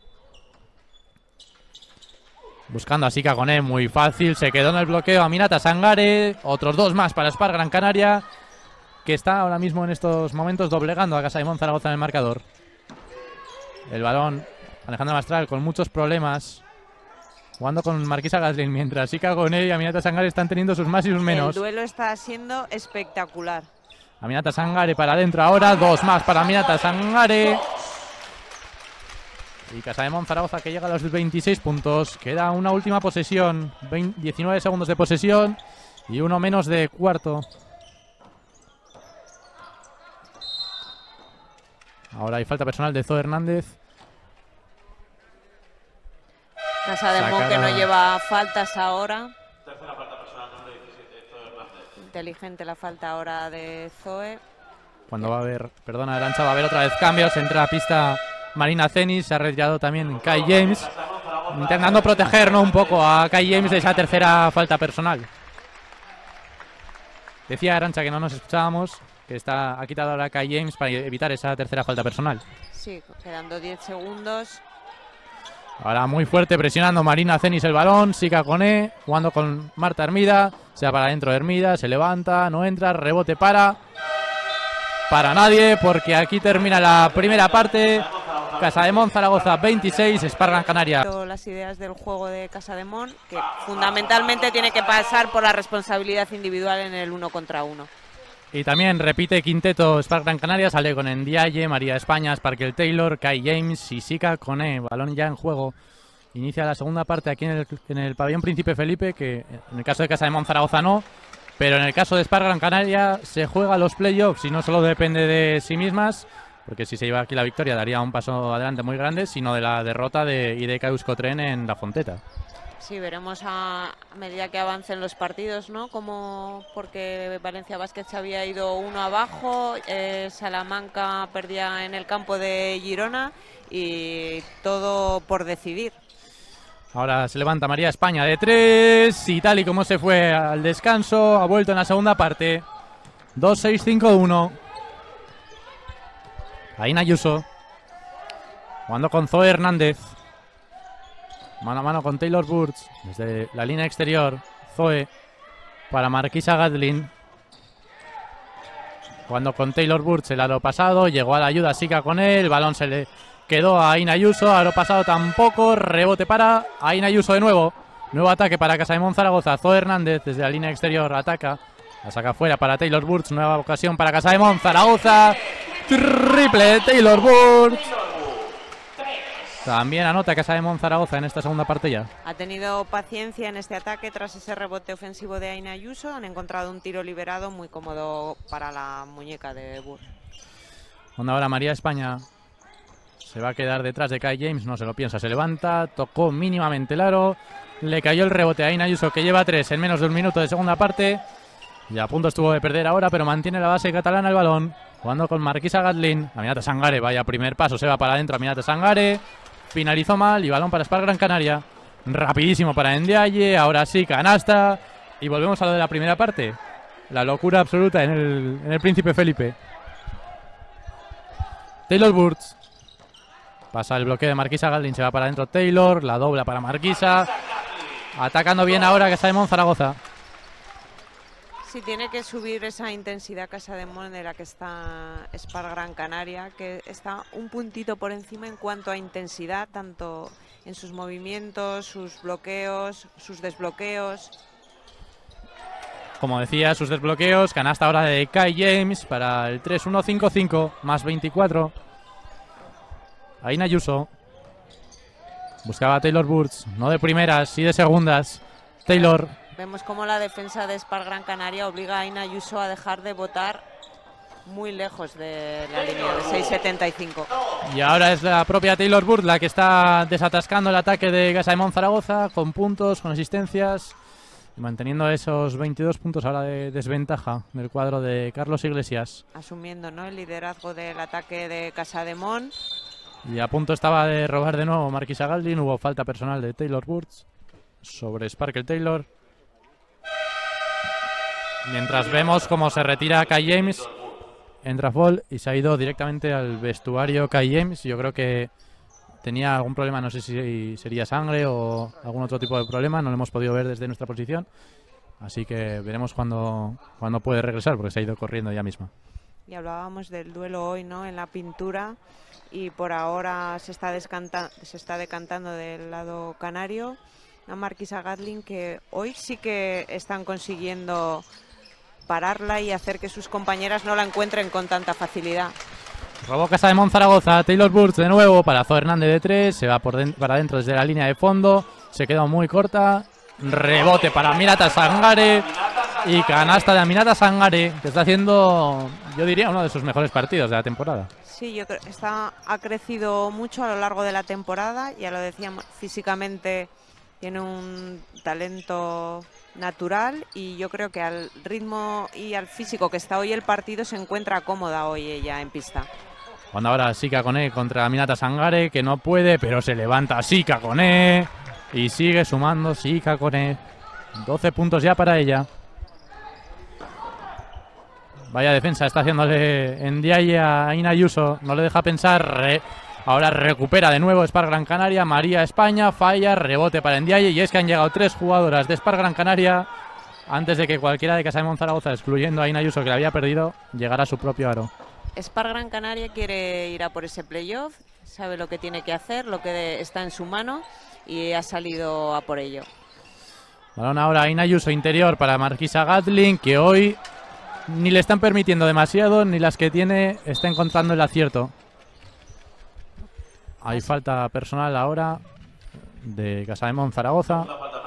Buscando a Sika Koné, muy fácil, se quedó en el bloqueo Aminata Sangare, otros dos más para Spar Gran Canaria, que está ahora mismo en estos momentos doblegando a Casademón Zaragoza en el marcador. El balón, Alejandra Mastral con muchos problemas, jugando con Marquisa Gaslin, mientras Sika Koné y Aminata Sangare están teniendo sus más y sus menos. El duelo está siendo espectacular. Aminata Sangare para adentro ahora, dos más para Aminata Sangare. Y Casademón Zaragoza, que llega a los veintiséis puntos. Queda una última posesión, veinte, diecinueve segundos de posesión y uno menos de cuarto. Ahora hay falta personal de Zoe Hernández. Casademón, que no lleva faltas ahora. Tercera falta personal, número diecisiete, Zoe Hernández. Inteligente la falta ahora de Zoe. Cuando va a haber, perdona Arantxa, va a haber otra vez cambios. Entra a pista Marina Cenis, se ha retirado también Kai James, intentando proteger, ¿no?, un poco a Kai James de esa tercera falta personal. Decía Arantxa que no nos escuchábamos, que está, ha quitado ahora a Kai James para evitar esa tercera falta personal. Sí, quedando diez segundos. Ahora muy fuerte, presionando Marina Cenis el balón. Sika Koné jugando con Marta Hermida. Se va para adentro de Hermida, se levanta, no entra, rebote para... Para nadie, porque aquí termina la primera parte. Casademón Zaragoza veintiséis, Spar Gran Canaria. Las ideas del juego de Casademón, que fundamentalmente tiene que pasar por la responsabilidad individual en el uno contra uno. Y también repite quinteto Spar Gran Canaria, sale con Ndiaye, María España, Sparkle Taylor, Kai James y Sika Koné. Balón ya en juego. Inicia la segunda parte aquí en el, en el pabellón Príncipe Felipe, que en el caso de Casademón Zaragoza no, pero en el caso de Spar Gran Canaria se juega los playoffs y no solo depende de sí mismas, porque si se lleva aquí la victoria daría un paso adelante muy grande, sino de la derrota de I D K Euskotren en La Fonteta. Sí, veremos a, a medida que avancen los partidos, ¿no? Como porque Valencia Basket se había ido uno abajo, eh, Salamanca perdía en el campo de Girona y todo por decidir. Ahora se levanta María España de tres y tal y como se fue al descanso, ha vuelto en la segunda parte. dos seis cinco uno. Aina Ayuso jugando con Zoe Hernández. Mano a mano con Taylor Burch desde la línea exterior. Zoe para Marquisa Gatlin. Jugando con Taylor Burch el aro pasado. Llegó a la ayuda Sika con él. El balón se le quedó a Aina Ayuso. Aro pasado tampoco. Rebote para Aina Ayuso de nuevo. Nuevo ataque para Casademón Zaragoza. Zoe Hernández desde la línea exterior ataca. La saca fuera para Taylor Burch. Nueva ocasión para Casademón Zaragoza. Triple de Taylor Burch. También anota Casademón Zaragoza en esta segunda parte ya. Ha tenido paciencia en este ataque tras ese rebote ofensivo de Aina Ayuso. Han encontrado un tiro liberado muy cómodo para la muñeca de Burch. Cuando ahora María España se va a quedar detrás de Kai James, no se lo piensa, se levanta, tocó mínimamente el aro, le cayó el rebote a Aina Ayuso, que lleva tres en menos de un minuto de segunda parte. Y a punto estuvo de perder ahora, pero mantiene la base catalana el balón. Jugando con Marquisa Gatlin. Aminata Sangare, vaya primer paso, se va para adentro Aminata Sangare. Finalizó mal y balón para Spar Gran Canaria. Rapidísimo para Ndiaye, ahora sí, canasta. Y volvemos a lo de la primera parte. La locura absoluta en el, en el Príncipe Felipe. Taylor Burch. Pasa el bloqueo de Marquisa Gatlin, se va para adentro Taylor, la dobla para Marquisa. Atacando bien ahora Casademón Zaragoza. Sí, tiene que subir esa intensidad Casademón de la que está Spar Gran Canaria, que está un puntito por encima en cuanto a intensidad, tanto en sus movimientos, sus bloqueos, sus desbloqueos. Como decía, sus desbloqueos, canasta ahora de Kai James para el tres uno cinco cinco, más veinticuatro. Aina Ayuso. Buscaba a Taylor Burch, no de primeras, sí de segundas. Taylor Vemos cómo la defensa de Spar Gran Canaria obliga a Aina Ayuso a dejar de botar muy lejos de la línea de seis setenta y cinco. Y ahora es la propia Taylor Bird la que está desatascando el ataque de Casademont Zaragoza con puntos, con asistencias y manteniendo esos veintidós puntos ahora de desventaja del cuadro de Carlos Iglesias. Asumiendo, ¿no?, el liderazgo del ataque de Casademont. Y a punto estaba de robar de nuevo Marquisa Galdin. Hubo falta personal de Taylor Bird sobre Sparkle Taylor. Mientras vemos cómo se retira Kai James, entra Fall y se ha ido directamente al vestuario Kai James. Yo creo que tenía algún problema, no sé si sería sangre o algún otro tipo de problema, no lo hemos podido ver desde nuestra posición. Así que veremos cuándo, cuándo puede regresar, porque se ha ido corriendo ya misma. Y hablábamos del duelo hoy, ¿no?, en la pintura, y por ahora se está, se está decantando del lado canario a Marquisa Gatling, que hoy sí que están consiguiendo pararla y hacer que sus compañeras no la encuentren con tanta facilidad. Robó Casademont Zaragoza, Taylor Bird de nuevo para Zoe Hernández de tres, se va por dentro, para adentro desde la línea de fondo, se queda muy corta, rebote para Aminata Sangare y canasta de Aminata Sangare, que está haciendo, yo diría, uno de sus mejores partidos de la temporada. Sí, yo creo que está, ha crecido mucho a lo largo de la temporada, ya lo decíamos, físicamente tiene un talento natural y yo creo que al ritmo y al físico que está hoy el partido se encuentra cómoda hoy ella en pista. Cuando ahora Sika Kone contra Aminata Sangare, que no puede, pero se levanta Sika Kone y sigue sumando Sika Kone. doce puntos ya para ella. Vaya defensa está haciéndole Ndiaye a Aina Ayuso, no le deja pensar. Re Ahora recupera de nuevo Spar Gran Canaria, María España, falla, rebote para Ndiaye, y es que han llegado tres jugadoras de Spar Gran Canaria antes de que cualquiera de Casademont Zaragoza, excluyendo a Aina Ayuso, que la había perdido, llegara a su propio aro. Spar Gran Canaria quiere ir a por ese playoff, sabe lo que tiene que hacer, lo que está en su mano, y ha salido a por ello. Balón ahora Aina Ayuso, interior para Marquisa Gatling, que hoy ni le están permitiendo demasiado, ni las que tiene está encontrando el acierto. Hay falta personal ahora de Casademont Zaragoza.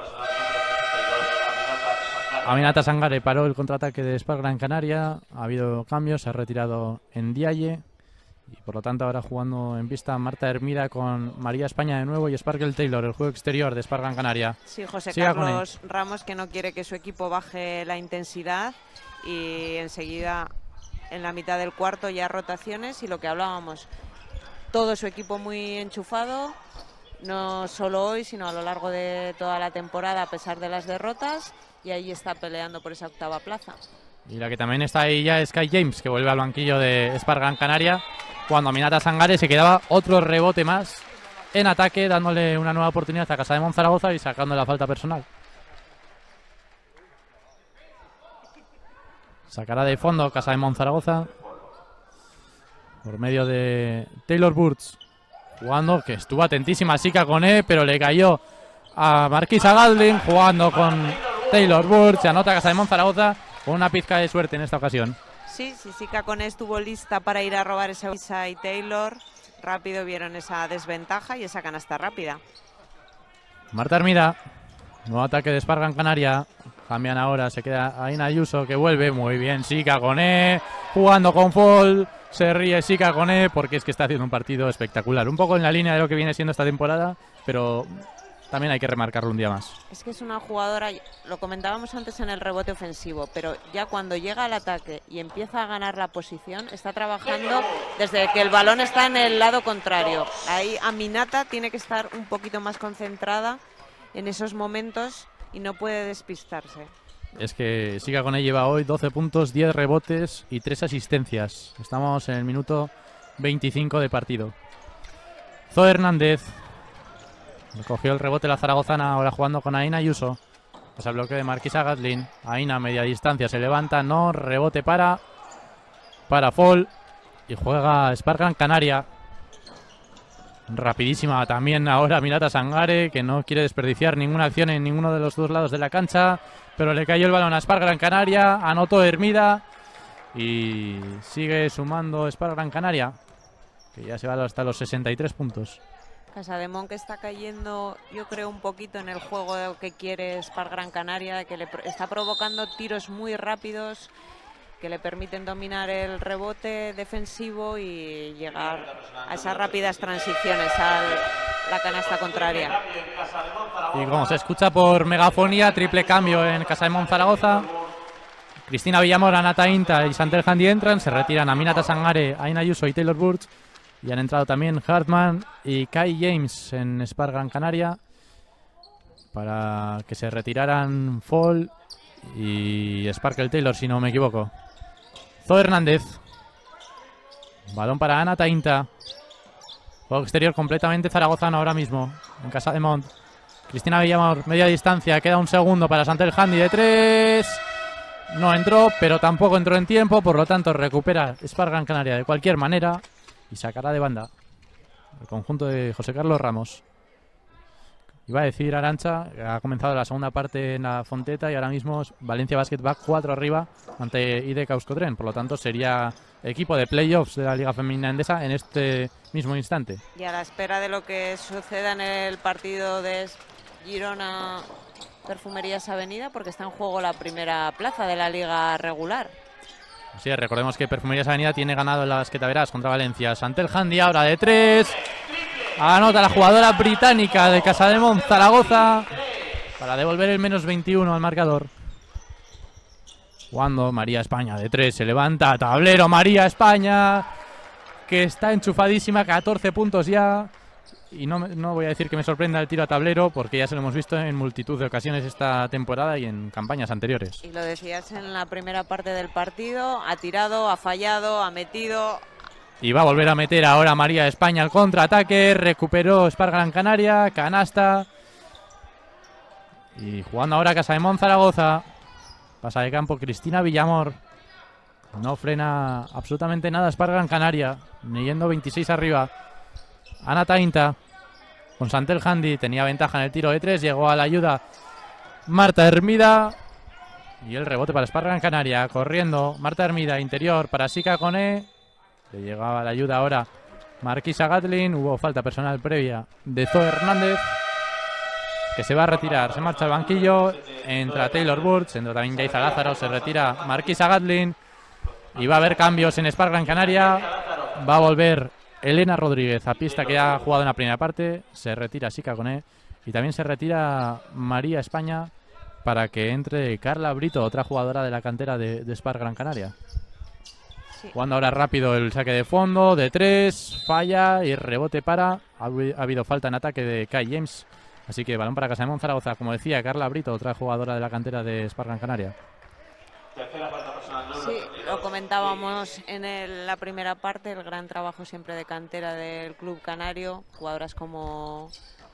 Aminata Sangare paró el contraataque de Spar Gran Canaria. Ha habido cambios, se ha retirado Ndiaye. Y por lo tanto ahora jugando en pista Marta Hermida con María España de nuevo y Sparkle Taylor, el juego exterior de Spar Gran Canaria. Sí, José Siga Carlos Ramos, que no quiere que su equipo baje la intensidad, y enseguida en la mitad del cuarto ya rotaciones y lo que hablábamos. Todo su equipo muy enchufado, no solo hoy, sino a lo largo de toda la temporada, a pesar de las derrotas, y ahí está peleando por esa octava plaza. Y la que también está ahí ya es Kai James, que vuelve al banquillo de Spar Gran Canaria, cuando Aminata Sangare se quedaba otro rebote más en ataque, dándole una nueva oportunidad a Casademont Zaragoza y sacando la falta personal. Sacará de fondo Casademont Zaragoza por medio de Taylor Bird, jugando, que estuvo atentísima Sika Kone, pero le cayó a Marquisa Gatling, jugando con Taylor Bird. Se anota Casademont Zaragoza con una pizca de suerte en esta ocasión. Sí, sí, Sika Kone estuvo lista para ir a robar esa bolsa y Taylor rápido vieron esa desventaja y esa canasta rápida. Marta Hermida, nuevo ataque de Spar Gran Canaria. Cambian ahora, se queda Aina Ayuso, que vuelve muy bien Sika Kone, jugando con Fall. Se ríe Sika Kone porque es que está haciendo un partido espectacular. Un poco en la línea de lo que viene siendo esta temporada, pero también hay que remarcarlo un día más. Es que es una jugadora, lo comentábamos antes en el rebote ofensivo, pero ya cuando llega al ataque y empieza a ganar la posición, está trabajando desde que el balón está en el lado contrario. Ahí Aminata tiene que estar un poquito más concentrada en esos momentos y no puede despistarse. Es que Sika Kone lleva hoy doce puntos, diez rebotes y tres asistencias. Estamos en el minuto veinticinco de partido. Zoe Hernández cogió el rebote la zaragozana, ahora jugando con Aina Ayuso. Pasa el bloqueo de Marquisa Gatling. Aina a media distancia, se levanta, no, rebote para para Fall y juega Spar Gran Canaria. Rapidísima también ahora Aminata Sangare, que no quiere desperdiciar ninguna acción en ninguno de los dos lados de la cancha, pero le cayó el balón a Spar Gran Canaria, anotó Hermida y sigue sumando Spar Gran Canaria, que ya se va hasta los sesenta y tres puntos. Casademont que está cayendo, yo creo, un poquito en el juego que quiere Spark Gran Canaria, que le está provocando tiros muy rápidos que le permiten dominar el rebote defensivo y llegar a esas rápidas transiciones a la canasta contraria. Y como se escucha por megafonía, triple cambio en Casademont Zaragoza. Cristina Villamor, Ana Tainta y Santel Handy entran, se retiran Aminata Sangare, Aina Ayuso y Taylor Burch. Y han entrado también Hartman y Kai James en Spark Gran Canaria para que se retiraran Fall y Sparkle Taylor, si no me equivoco. Zoe Hernández. Balón para Ana Tainta. Juego exterior completamente zaragozano ahora mismo en Casademont. Cristina Villamor, media distancia. Queda un segundo para Santel Handy de tres. No entró, pero tampoco entró en tiempo. Por lo tanto, recupera Spark Gran Canaria de cualquier manera y sacará de banda el conjunto de José Carlos Ramos. Iba a decir Arantxa, ha comenzado la segunda parte en la Fonteta y ahora mismo Valencia Basket va cuatro arriba ante I D K Euskotren. Por lo tanto, sería equipo de playoffs de la Liga Femenina Endesa en este mismo instante. Y a la espera de lo que suceda en el partido de Girona Perfumerías Avenida, porque está en juego la primera plaza de la Liga regular. Sí, recordemos que Perfumerías Avenida tiene ganado en la basqueta verás contra Valencia. Santel Handy ahora de tres. Anota la jugadora británica de Casademont Zaragoza para devolver el menos veintiuno al marcador. Jugando María España de tres. Se levanta tablero María España, que está enchufadísima. catorce puntos ya. Y no, no voy a decir que me sorprenda el tiro a tablero, porque ya se lo hemos visto en multitud de ocasiones esta temporada y en campañas anteriores. Y lo decías en la primera parte del partido, ha tirado, ha fallado, ha metido. Y va a volver a meter ahora María España al contraataque. Recuperó Spark Gran Canaria, canasta. Y jugando ahora Casademont Zaragoza. Pasa de campo Cristina Villamor. No frena absolutamente nada Spark Gran Canaria, yendo veintiséis arriba. Ana Tainta con Santel Handy, tenía ventaja en el tiro de tres, llegó a la ayuda Marta Hermida y el rebote para Spark Gran Canaria, corriendo Marta Hermida, interior para Sika Cone, le llegaba la ayuda ahora Marquisa Gatlin. Hubo falta personal previa de Zoe Hernández, que se va a retirar, se marcha al banquillo, entra Taylor Burch, entra también Yaiza Lázaro, se retira Marquisa Gatlin y va a haber cambios en Spark Gran Canaria. Va a volver Elena Rodríguez a pista, que ha jugado en la primera parte. Se retira Sika Cone y también se retira María España para que entre Carla Brito, otra jugadora de la cantera de, de Spark Gran Canaria. Sí. Jugando ahora rápido el saque de fondo de tres, falla y rebote para. Ha, ha habido falta en ataque de Kai James, así que balón para Casademont Zaragoza. Como decía, Carla Brito, otra jugadora de la cantera de Spark Gran Canaria. Sí, lo comentábamos en el, la primera parte, el gran trabajo siempre de cantera del club canario, jugadoras como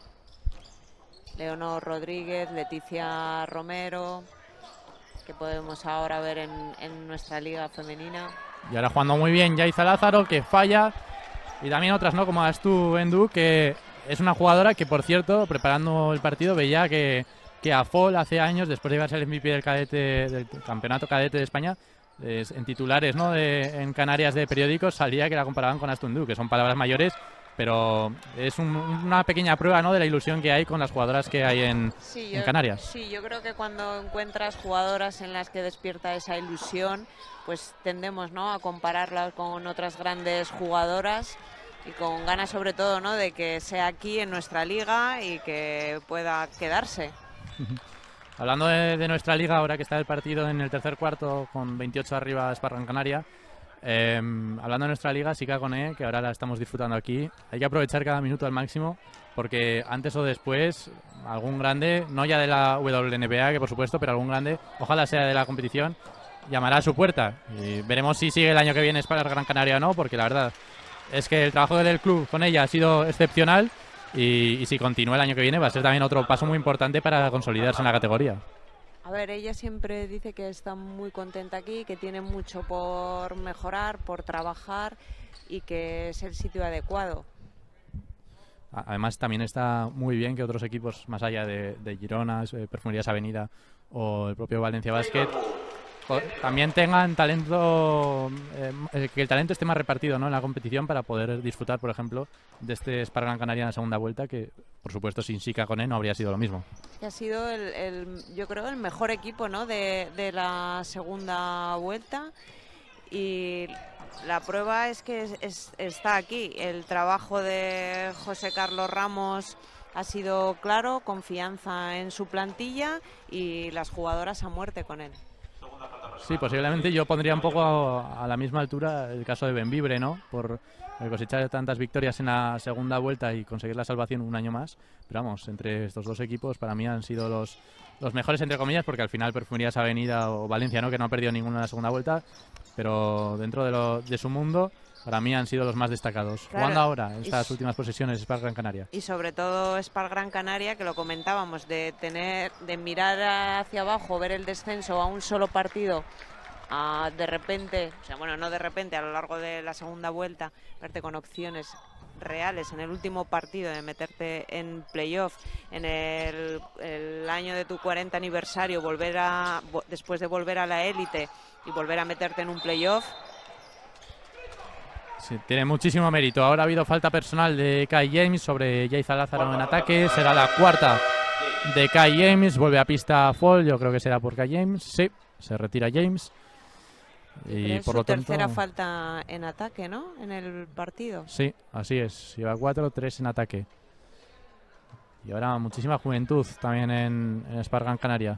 Leonor Rodríguez, Leticia Romero, que podemos ahora ver en, en nuestra liga femenina. Y ahora jugando muy bien Yaiza Lázaro, que falla, y también otras, ¿no?, como Astu Endu, que es una jugadora que, por cierto, preparando el partido veía que que a Fall hace años, después de llevarse el M V P del cadete del campeonato cadete de España, eh, en titulares, ¿no?, de, en Canarias de periódicos, salía que la comparaban con Astundu, que son palabras mayores, pero es un, una pequeña prueba, ¿no?, de la ilusión que hay con las jugadoras que hay en, sí, en yo, Canarias. Sí, yo creo que cuando encuentras jugadoras en las que despierta esa ilusión, pues tendemos, ¿no?, a compararlas con otras grandes jugadoras y con ganas sobre todo, ¿no?, de que sea aquí en nuestra liga y que pueda quedarse. Hablando de, de nuestra liga, ahora que está el partido en el tercer cuarto con veintiocho arriba Spark Gran Canaria, eh, hablando de nuestra liga, Sika Cone, que ahora la estamos disfrutando aquí, hay que aprovechar cada minuto al máximo, porque antes o después algún grande, no ya de la W N B A, que por supuesto, pero algún grande, ojalá sea de la competición, llamará a su puerta. Y veremos si sigue el año que viene Spark Gran Canaria o no, porque la verdad es que el trabajo del club con ella ha sido excepcional. Y, y si continúa el año que viene va a ser también otro paso muy importante para consolidarse en la categoría. A ver, ella siempre dice que está muy contenta aquí, que tiene mucho por mejorar, por trabajar y que es el sitio adecuado. Además también está muy bien que otros equipos más allá de, de Girona, eh, Perfumerías Avenida o el propio Valencia Basket también tengan talento, eh, que el talento esté más repartido, ¿no?, en la competición para poder disfrutar, por ejemplo, de este Spark Gran Canaria en la segunda vuelta, que por supuesto sin Sika Koné no habría sido lo mismo. Que ha sido el, el, yo creo, el mejor equipo, ¿no?, de, de la segunda vuelta, y la prueba es que es, es, está aquí. El trabajo de José Carlos Ramos ha sido claro, confianza en su plantilla y las jugadoras a muerte con él. Sí, posiblemente yo pondría un poco a, a la misma altura el caso de Bembibre, ¿no?, por cosechar tantas victorias en la segunda vuelta y conseguir la salvación un año más. Pero vamos, entre estos dos equipos para mí han sido los, los mejores, entre comillas, porque al final Perfumerías Avenida o Valencia, ¿no?, que no ha perdido ninguna en la segunda vuelta, pero dentro de, lo, de su mundo, para mí han sido los más destacados. Claro. Jugando ahora estas últimas posesiones Spark Gran Canaria. Y sobre todo Spark Gran Canaria, que lo comentábamos, de tener, de mirar hacia abajo, ver el descenso a un solo partido, a de repente, o sea, bueno, no de repente, a lo largo de la segunda vuelta, verte con opciones reales en el último partido de meterte en playoff, en el, el año de tu cuarenta aniversario, volver a después de volver a la élite y volver a meterte en un playoff. Sí, tiene muchísimo mérito. Ahora ha habido falta personal de Kai James sobre Yaiza Lázaro en ataque. Será la cuarta de Kai James. Vuelve a pista Fall. Yo creo que será por Kai James. Sí, se retira James. Y es por su lo tanto, tercera falta en ataque, ¿no?, en el partido. Sí, así es. Lleva cuatro, tres en ataque. Y ahora muchísima juventud también en, en Spark Gran Canaria.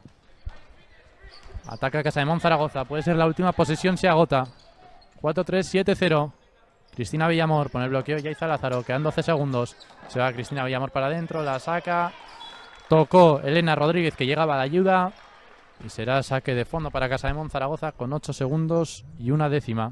Ataca Casademón Zaragoza. Puede ser la última posesión, se agota. cuatro tres, siete cero. Cristina Villamor pone el bloqueo. Yaiza Lázaro, quedan doce segundos. Se va Cristina Villamor para adentro, la saca. Tocó Elena Rodríguez, que llegaba a la ayuda. Y será saque de fondo para Casademón Zaragoza con ocho segundos y una décima.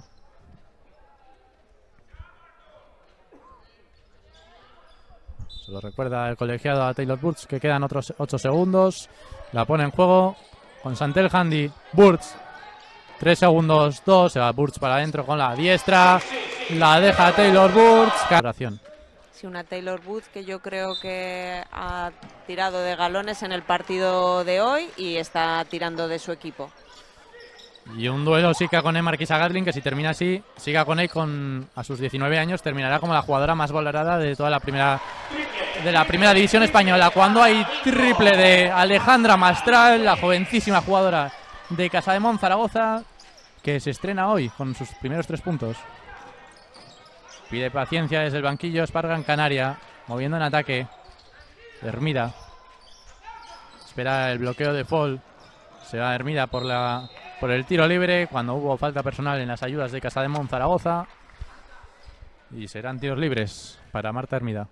Se lo recuerda el colegiado a Taylor Burts, que quedan otros ocho segundos. La pone en juego con Santel Handy. Burts. tres segundos, dos. Se va Burts para adentro con la diestra. La deja Taylor Burts. Sí, una Taylor Burts que yo creo que ha tirado de galones en el partido de hoy y está tirando de su equipo. Y un duelo Sika Koné Marquisa Gatling, que si termina así, Sika Koné con a sus diecinueve años terminará como la jugadora más valorada de toda la primera de la primera división española. Cuando hay triple de Alejandra Mastral, la jovencísima jugadora de Casademón Zaragoza, que se estrena hoy con sus primeros tres puntos. Pide paciencia desde el banquillo Spark Gran Canaria, moviendo en ataque. Hermida. Espera el bloqueo de Fall. Se va Hermida por, la, por el tiro libre cuando hubo falta personal en las ayudas de Casademón Zaragoza. Y serán tiros libres para Marta Hermida.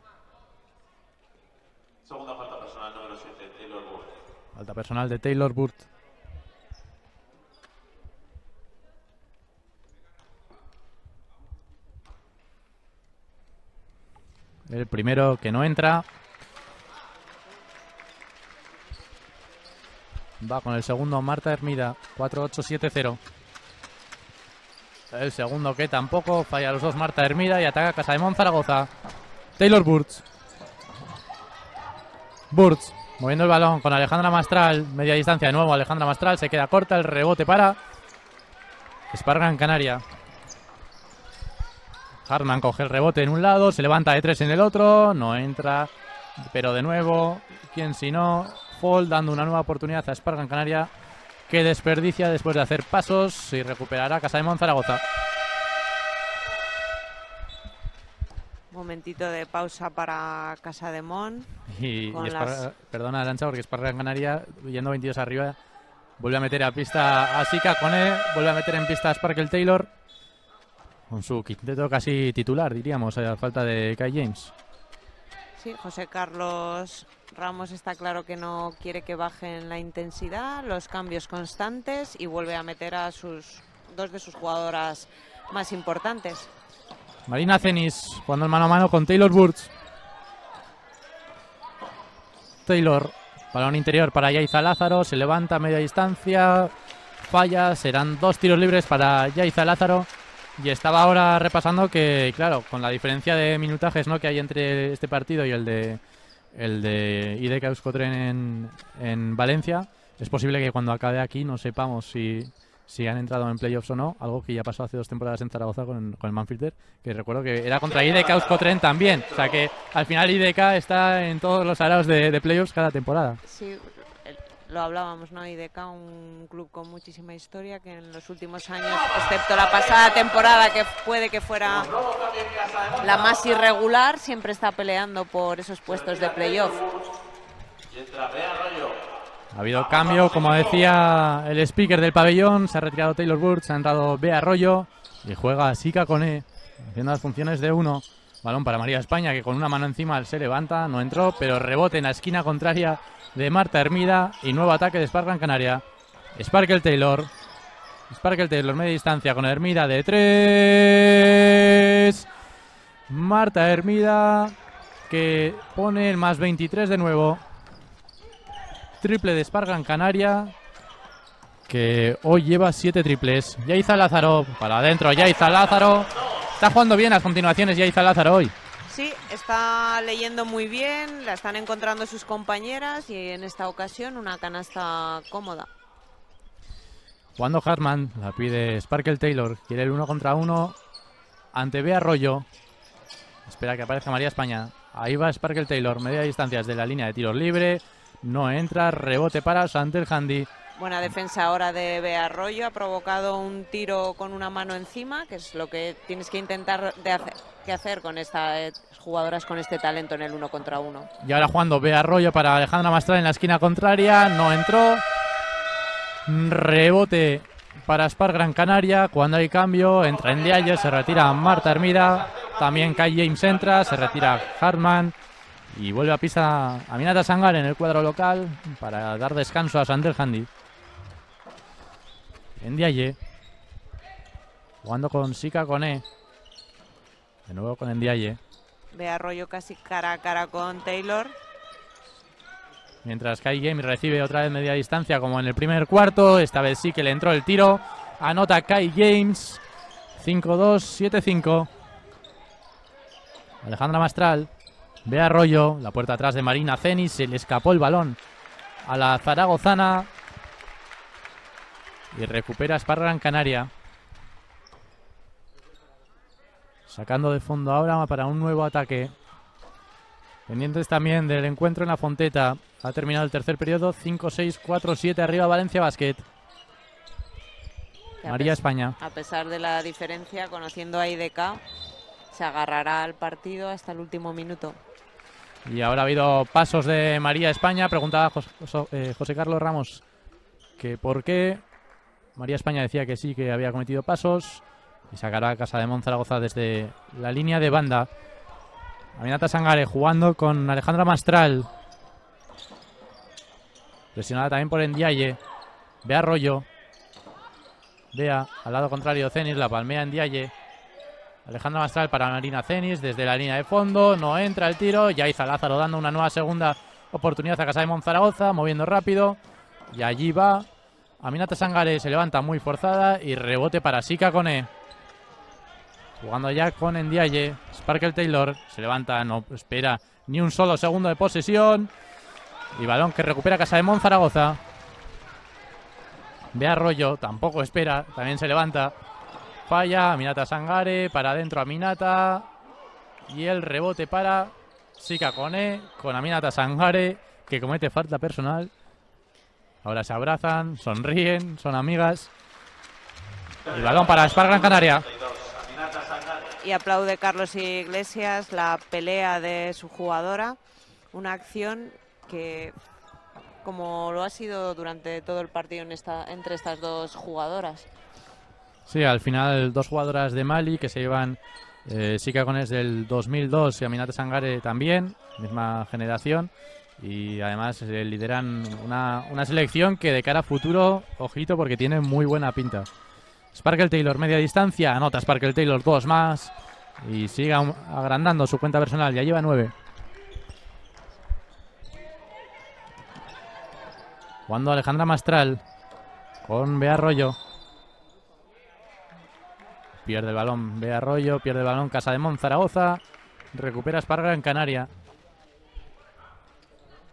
Segunda falta personal número siete, Taylor Burt. Falta personal de Taylor Burt. El primero que no entra. Va con el segundo Marta Hermida. cuatro ocho siete cero. El segundo que tampoco. Falla los dos Marta Hermida y ataca Casademón Zaragoza. Taylor Burts. Burts moviendo el balón con Alejandra Mastral. Media distancia de nuevo. Alejandra Mastral se queda corta. El rebote para Spark Gran Canaria. Hartman coge el rebote en un lado, se levanta de tres en el otro, no entra, pero de nuevo, quien si no, Fall dando una nueva oportunidad a Spark Gran Canaria, que desperdicia después de hacer pasos y recuperará Casademón Zaragoza. Momentito de pausa para Casademont. Y, y Spark, las... perdona, Arancha, porque Spark Gran Canaria, yendo veintidós arriba, vuelve a meter a pista a Sika Koné, vuelve a meter en pista a Sparkle Taylor. Con su quinteto casi titular, diríamos, a falta de Kai James. Sí, José Carlos Ramos está claro que no quiere que bajen la intensidad, los cambios constantes y vuelve a meter a sus dos de sus jugadoras más importantes. Marina Cenis jugando el mano a mano con Taylor Burts. Taylor, balón interior para Yaiza Lázaro, se levanta a media distancia, falla, serán dos tiros libres para Yaiza Lázaro. Y estaba ahora repasando que, claro, con la diferencia de minutajes, ¿no?, que hay entre este partido y el de el de I D K Euskotren en, en Valencia, es posible que cuando acabe aquí no sepamos si, si han entrado en playoffs o no, algo que ya pasó hace dos temporadas en Zaragoza con, con el Manfilter, que recuerdo que era contra I D K Euskotren también. O sea que al final I D K está en todos los araos de, de playoffs cada temporada. Sí, lo hablábamos, ¿no? I D K, un club con muchísima historia que en los últimos años, excepto la pasada temporada que puede que fuera la más irregular, siempre está peleando por esos puestos de playoff. Ha habido cambio, como decía el speaker del pabellón, se ha retirado Taylor Burch, ha entrado Bea Arroyo y juega Sika Kone, haciendo las funciones de uno. Balón para María España, que con una mano encima se levanta, no entró, pero rebote en la esquina contraria de Marta Hermida y nuevo ataque de Spark Gran Canaria. Sparkle Taylor. Sparkle Taylor, media distancia con Hermida de tres. Marta Hermida, que pone el más veintitrés de nuevo. Triple de Spark Gran Canaria, que hoy lleva siete triples. Yaiza Lázaro, para adentro, Yaiza Lázaro. Está jugando bien las continuaciones Yaiza Lázaro hoy. Sí, está leyendo muy bien, la están encontrando sus compañeras y en esta ocasión una canasta cómoda. Jugando Hartman, la pide Sparkle Taylor, quiere el uno contra uno ante Bea Arroyo. Espera que aparezca María España. Ahí va Sparkle Taylor, media distancia desde la línea de tiros libre. No entra, rebote para Santel Handy. Buena defensa ahora de Bea Arroyo, ha provocado un tiro con una mano encima, que es lo que tienes que intentar de hacer, que hacer con estas jugadoras con este talento en el uno contra uno. Y ahora jugando Bea Arroyo para Alejandra Mastral en la esquina contraria, no entró. Rebote para Spark Gran Canaria, cuando hay cambio, entra en Dialle, se retira Marta Hermida, también Kai James entra, se retira Hartman. Y vuelve a pista Aminata Sangar en el cuadro local para dar descanso a Santel Handy. Ndiaye jugando con Sika Kone. De nuevo con Ndiaye. Bea Arroyo casi cara a cara con Taylor. Mientras Kai James recibe otra vez media distancia como en el primer cuarto. Esta vez sí que le entró el tiro. Anota Kai James. cinco dos, siete cinco. Alejandra Mastral. Bea Arroyo, la puerta atrás de Marina Cenis, se le escapó el balón a la zaragozana y recupera Spark Gran Canaria. Sacando de fondo ahora para un nuevo ataque. Pendientes también del encuentro en la Fonteta. Ha terminado el tercer periodo, cinco seis, cuatro siete arriba Valencia Basket. María España. A pesar de la diferencia, conociendo a I D K, se agarrará al partido hasta el último minuto. Y ahora ha habido pasos de María España. Preguntaba José, eh, José Carlos Ramos que por qué. María España decía que sí, que había cometido pasos. Y sacará a Casa de Monzaragoza desde la línea de banda. Aminata Sangare jugando con Alejandra Mastral. Presionada también por Ndiaye. Bea Arroyo. Bea al lado contrario Cenis, la palmea Ndiaye. Alejandra Mastral para Marina Cenis desde la línea de fondo, no entra el tiro. Yaiza Lázaro dando una nueva segunda oportunidad a Casa de Monzaragoza, moviendo rápido. Y allí va. Aminata Sangare se levanta muy forzada y rebote para Sika Kone. Jugando ya con Ndiaye. Sparkle Taylor se levanta, no espera ni un solo segundo de posesión. Y balón que recupera Casa de Monzaragoza. Bea Arroyo tampoco espera, también se levanta. Falla, Aminata Sangare, para adentro Aminata. Y el rebote para Sika Kone con Aminata Sangare, que comete falta personal. Ahora se abrazan, sonríen, son amigas. Y balón para Spark Gran Canaria. Y aplaude Carlos Iglesias la pelea de su jugadora. Una acción que, como lo ha sido durante todo el partido en esta, entre estas dos jugadoras. Sí, al final dos jugadoras de Mali que se llevan eh, Sika Kone del dos mil dos y Aminata Sangare también, misma generación. Y además eh, lideran una, una selección que de cara a futuro, ojito, porque tiene muy buena pinta. Sparkle Taylor, media distancia, anota Sparkle Taylor, dos más. Y sigue agrandando su cuenta personal, ya lleva nueve. Jugando Alejandra Mastral con Bea Arroyo. Pierde el balón Bea Arroyo, pierde el balón Casa de Monzaragoza. Recupera Spark Gran Canaria.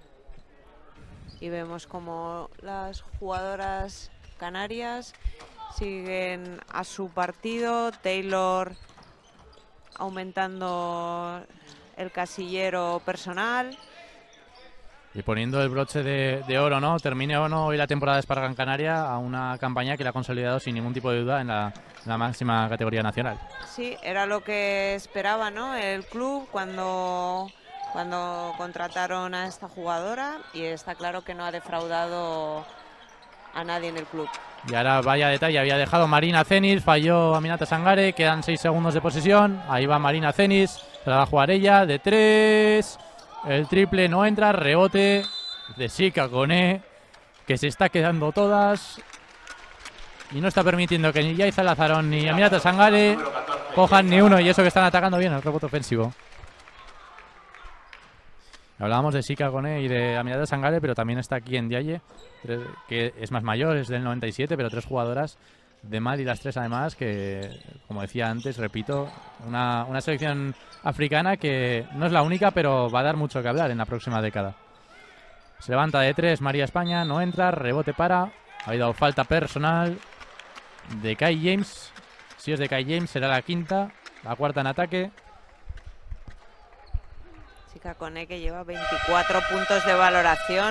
Y vemos como las jugadoras canarias siguen a su partido. Taylor aumentando el casillero personal. Y poniendo el broche de, de oro, ¿no? Termine o no hoy la temporada de Spar Gran Canaria a una campaña que la ha consolidado sin ningún tipo de duda en la, en la máxima categoría nacional. Sí, era lo que esperaba, ¿no? El club cuando, cuando contrataron a esta jugadora, y está claro que no ha defraudado a nadie en el club. Y ahora vaya detalle, había dejado Marina Cenis, falló Aminata Sangare, quedan seis segundos de posesión, ahí va Marina Cenis, se la va a jugar ella, de tres, el triple no entra, rebote de Sika Koné, que se está quedando todas y no está permitiendo que ni Yaiza Lazarón ni Aminata Sangare cojan ni uno, y eso que están atacando bien el rebote ofensivo. Hablábamos de Sika Koné y de Aminata Sangare, pero también está aquí en Diaye, que es más mayor, es del noventa y siete, pero tres jugadoras de Mali, las tres además, que, como decía antes, repito, una, una selección africana que no es la única, pero va a dar mucho que hablar en la próxima década. Se levanta de tres María España, no entra, rebote para, ha habido falta personal de Kai James. Si es de Kai James será la quinta, la cuarta en ataque. Sika Koné, que lleva veinticuatro puntos de valoración,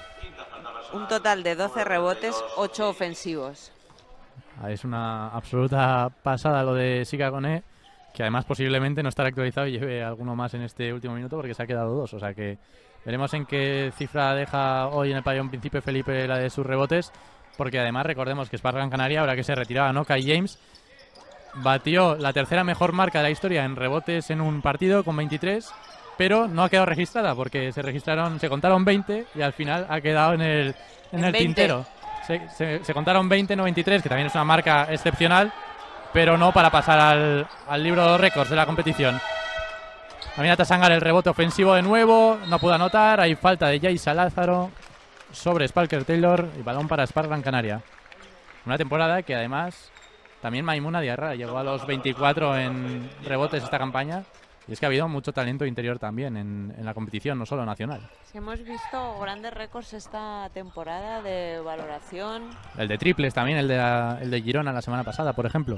un total de doce rebotes, ocho ofensivos. Es una absoluta pasada lo de Sika Koné, que además posiblemente no estará actualizado y lleve alguno más en este último minuto porque se ha quedado dos. O sea que veremos en qué cifra deja hoy en el pabellón Príncipe Felipe la de sus rebotes, porque además recordemos que Spar Gran Canaria, ahora que se retiraba, ¿no? Kai James batió la tercera mejor marca de la historia en rebotes en un partido con veintitrés, pero no ha quedado registrada porque se registraron, se contaron veinte y al final ha quedado en el, en en el tintero. Se, se, se contaron veinte, no veintitrés, que también es una marca excepcional, pero no para pasar al, al libro de récords de la competición. Aminata Sangare, el rebote ofensivo de nuevo, no pudo anotar, hay falta de Yaiza Lázaro sobre Sparker Taylor y balón para Spar Gran Canaria. Una temporada que además también Maimuna Diarra llegó a los veinticuatro en rebotes esta campaña. Y es que ha habido mucho talento interior también en, en la competición, no solo nacional. Sí, hemos visto grandes récords esta temporada de valoración. El de triples también, el de, la, el de Girona la semana pasada, por ejemplo.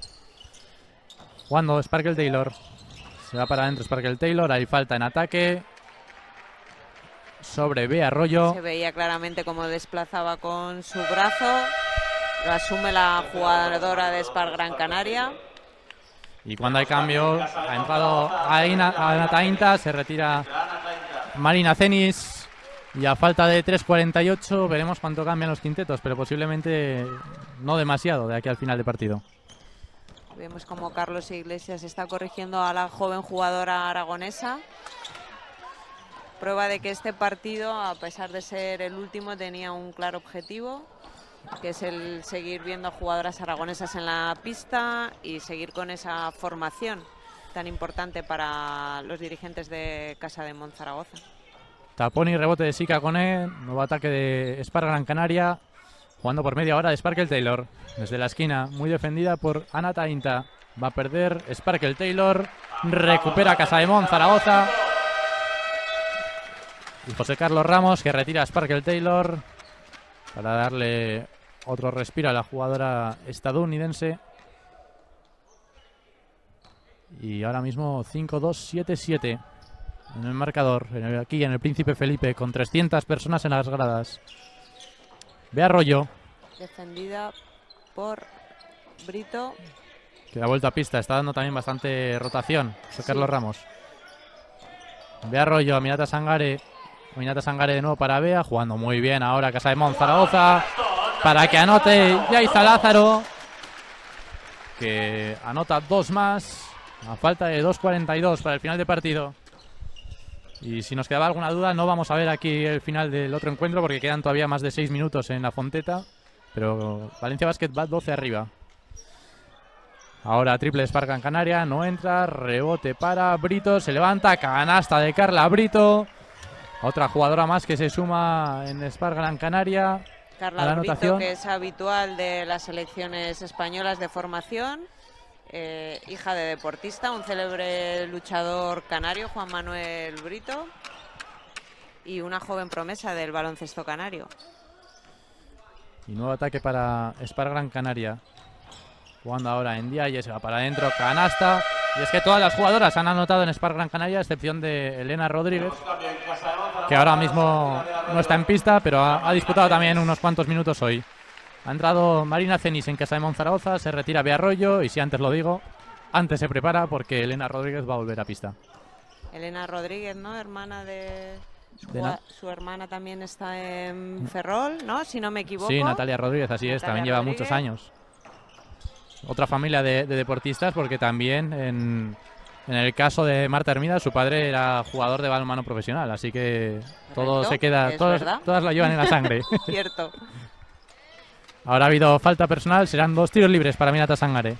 Jugando Sparkle Taylor. Se va para adentro Sparkle Taylor, hay falta en ataque. Sobre B. Arroyo. Se veía claramente cómo desplazaba con su brazo. Lo asume la jugadora de Spar Gran Canaria. Y cuando hay cambio, ha entrado Ana Tainta, se retira Marina Cenis. Y a falta de tres cuarenta y ocho veremos cuánto cambian los quintetos, pero posiblemente no demasiado de aquí al final de partido. Vemos como Carlos Iglesias está corrigiendo a la joven jugadora aragonesa. Prueba de que este partido, a pesar de ser el último, tenía un claro objetivo, que es el seguir viendo a jugadoras aragonesas en la pista y seguir con esa formación tan importante para los dirigentes de Casa de Monzaragoza. Tapón y rebote de Sika Koné, nuevo ataque de Spar Gran Canaria, jugando por media hora de Sparkle Taylor. Desde la esquina, muy defendida por Ana Tainta. Va a perder Sparkle Taylor, recupera Casa de Monzaragoza. Y José Carlos Ramos, que retira a Sparkle Taylor para darle otro respiro a la jugadora estadounidense. Y ahora mismo cinco dos siete siete en el marcador, en el, aquí en el Príncipe Felipe, con trescientas personas en las gradas. Ve Arroyo. Defendida por Brito. Que da vuelta a pista, está dando también bastante rotación José Sí. Carlos Ramos. Ve Arroyo, Aminata Sangare. Aminata Sangare de nuevo para Bea, jugando muy bien ahora Casa de Monzaragoza, para que anote Yaiza Lázaro, que anota dos más a falta de dos cuarenta y dos para el final de partido. Y si nos quedaba alguna duda, no vamos a ver aquí el final del otro encuentro porque quedan todavía más de seis minutos en la Fonteta, pero Valencia Basket va doce arriba. Ahora triple Spar Gran Canaria, no entra, rebote para Brito, se levanta, canasta de Carla Brito. Otra jugadora más que se suma en Spar Gran Canaria. Carla a la Brito, anotación. que es habitual de las selecciones españolas de formación, eh, hija de deportista, un célebre luchador canario, Juan Manuel Brito, y una joven promesa del baloncesto canario. Y nuevo ataque para Spar Gran Canaria. Jugando ahora en día y se va para adentro, canasta. Y es que todas las jugadoras han anotado en Spark Gran Canaria, a excepción de Elena Rodríguez, que ahora mismo no está en pista, pero ha, ha disputado también unos cuantos minutos hoy. Ha entrado Marina Cenis en Casa de Monzaragoza, se retira Bea Arroyo y si antes lo digo, antes se prepara porque Elena Rodríguez va a volver a pista. Elena Rodríguez, ¿no? Hermana de... Su, de su hermana también está en Ferrol, ¿no? Si no me equivoco. Sí, Natalia Rodríguez, así Natalia es, también lleva Rodríguez. muchos años. Otra familia de, de deportistas porque también en, en el caso de Marta Hermida su padre era jugador de balonmano profesional, así que todo Correcto, se queda, todos, todas la llevan en la sangre. Cierto. Ahora ha habido falta personal, serán dos tiros libres para Minata Sangare.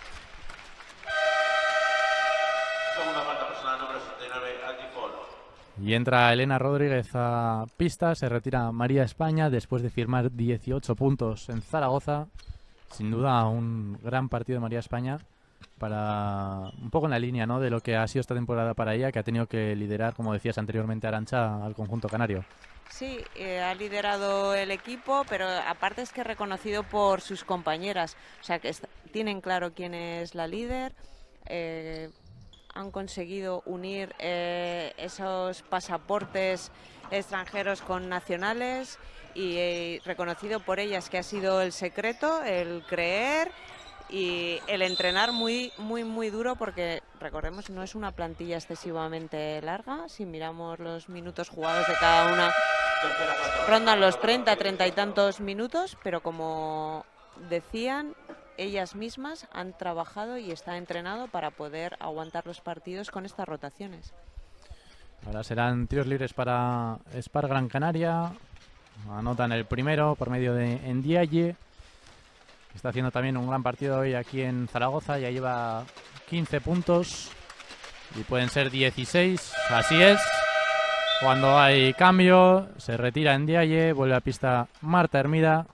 Segunda falta personal número sesenta y nueve, Antifol. Y entra Elena Rodríguez a pista, se retira María España después de firmar dieciocho puntos en Zaragoza. Sin duda un gran partido de María España, para un poco en la línea, ¿no?, de lo que ha sido esta temporada para ella, que ha tenido que liderar, como decías anteriormente, Arantxa, al conjunto canario. Sí, eh, ha liderado el equipo, pero aparte es que reconocido por sus compañeras, o sea que tienen claro quién es la líder, eh, han conseguido unir eh, esos pasaportes extranjeros con nacionales y eh, reconocido por ellas que ha sido el secreto, el creer y el entrenar muy, muy, muy duro, porque recordemos no es una plantilla excesivamente larga. Si miramos los minutos jugados de cada una, rondan los treinta, treinta y tantos minutos, pero como decían, ellas mismas han trabajado y está entrenado para poder aguantar los partidos con estas rotaciones. Ahora serán tiros libres para Spark Gran Canaria. Anotan el primero por medio de Ndiaye. Está haciendo también un gran partido hoy aquí en Zaragoza. Ya lleva quince puntos y pueden ser dieciséis. Así es. Cuando hay cambio, se retira Ndiaye. Vuelve a pista Marta Hermida.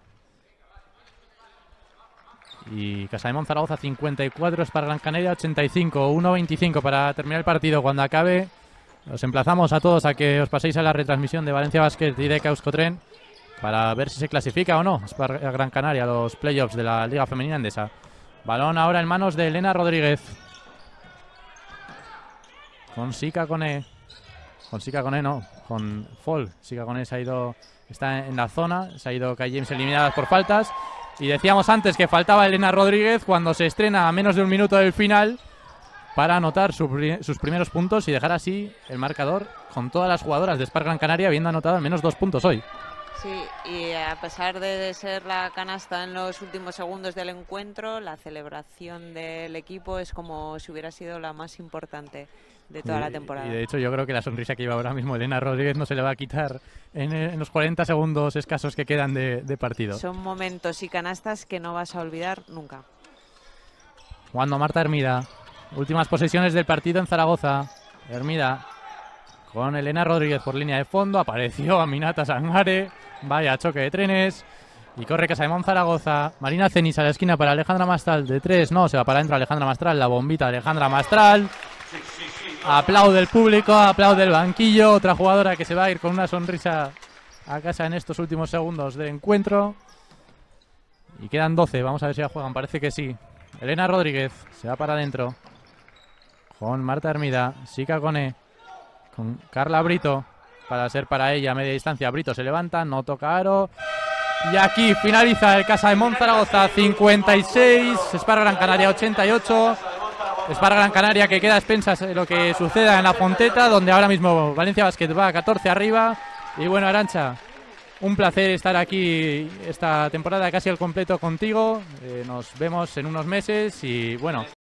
Y Casa de Monzaragoza cincuenta y cuatro, Spark Gran Canaria ochenta y cinco. uno veinticinco para terminar el partido. Cuando acabe, os emplazamos a todos a que os paséis a la retransmisión de Valencia Basket y de Euskotren para ver si se clasifica o no Spark Gran Canaria a los playoffs de la Liga Femenina Endesa. Balón ahora en manos de Elena Rodríguez. Con Sika Kone. Con Sika Kone no, con Fall. Sika Kone se ha ido, está en la zona, se ha ido Kai James eliminadas por faltas. Y decíamos antes que faltaba Elena Rodríguez cuando se estrena a menos de un minuto del final para anotar su, sus primeros puntos y dejar así el marcador con todas las jugadoras de Spark Gran Canaria habiendo anotado al menos dos puntos hoy. Sí, y a pesar de ser la canasta en los últimos segundos del encuentro, la celebración del equipo es como si hubiera sido la más importante de toda y, la temporada. Y de hecho yo creo que la sonrisa que lleva ahora mismo Elena Rodríguez no se le va a quitar en, en los cuarenta segundos escasos que quedan de, de partido. Son momentos y canastas que no vas a olvidar nunca. Jugando Marta Hermida. Últimas posesiones del partido en Zaragoza. Hermida con Elena Rodríguez por línea de fondo. Apareció Aminata Sangare. Vaya choque de trenes. Y corre Casa de Monzaragoza. Marina Cenis a la esquina para Alejandra Mastral. De tres, no, se va para adentro Alejandra Mastral. La bombita de Alejandra Mastral. Aplaude el público, aplaude el banquillo. Otra jugadora que se va a ir con una sonrisa a casa en estos últimos segundos de encuentro. Y quedan doce, vamos a ver si la juegan, parece que sí. Elena Rodríguez se va para adentro con Marta Hermida. Sika Kone con Carla Brito para ser para ella a media distancia. Brito se levanta, no toca aro. Y aquí finaliza el Casa de Monzaragoza cincuenta y seis, Spark Gran Canaria ochenta y ocho. Spark Gran Canaria que queda a expensas de lo que suceda en la Fonteta, donde ahora mismo Valencia Basket va a catorce arriba. Y bueno, Arantxa, un placer estar aquí esta temporada casi al completo contigo. Eh, nos vemos en unos meses y bueno.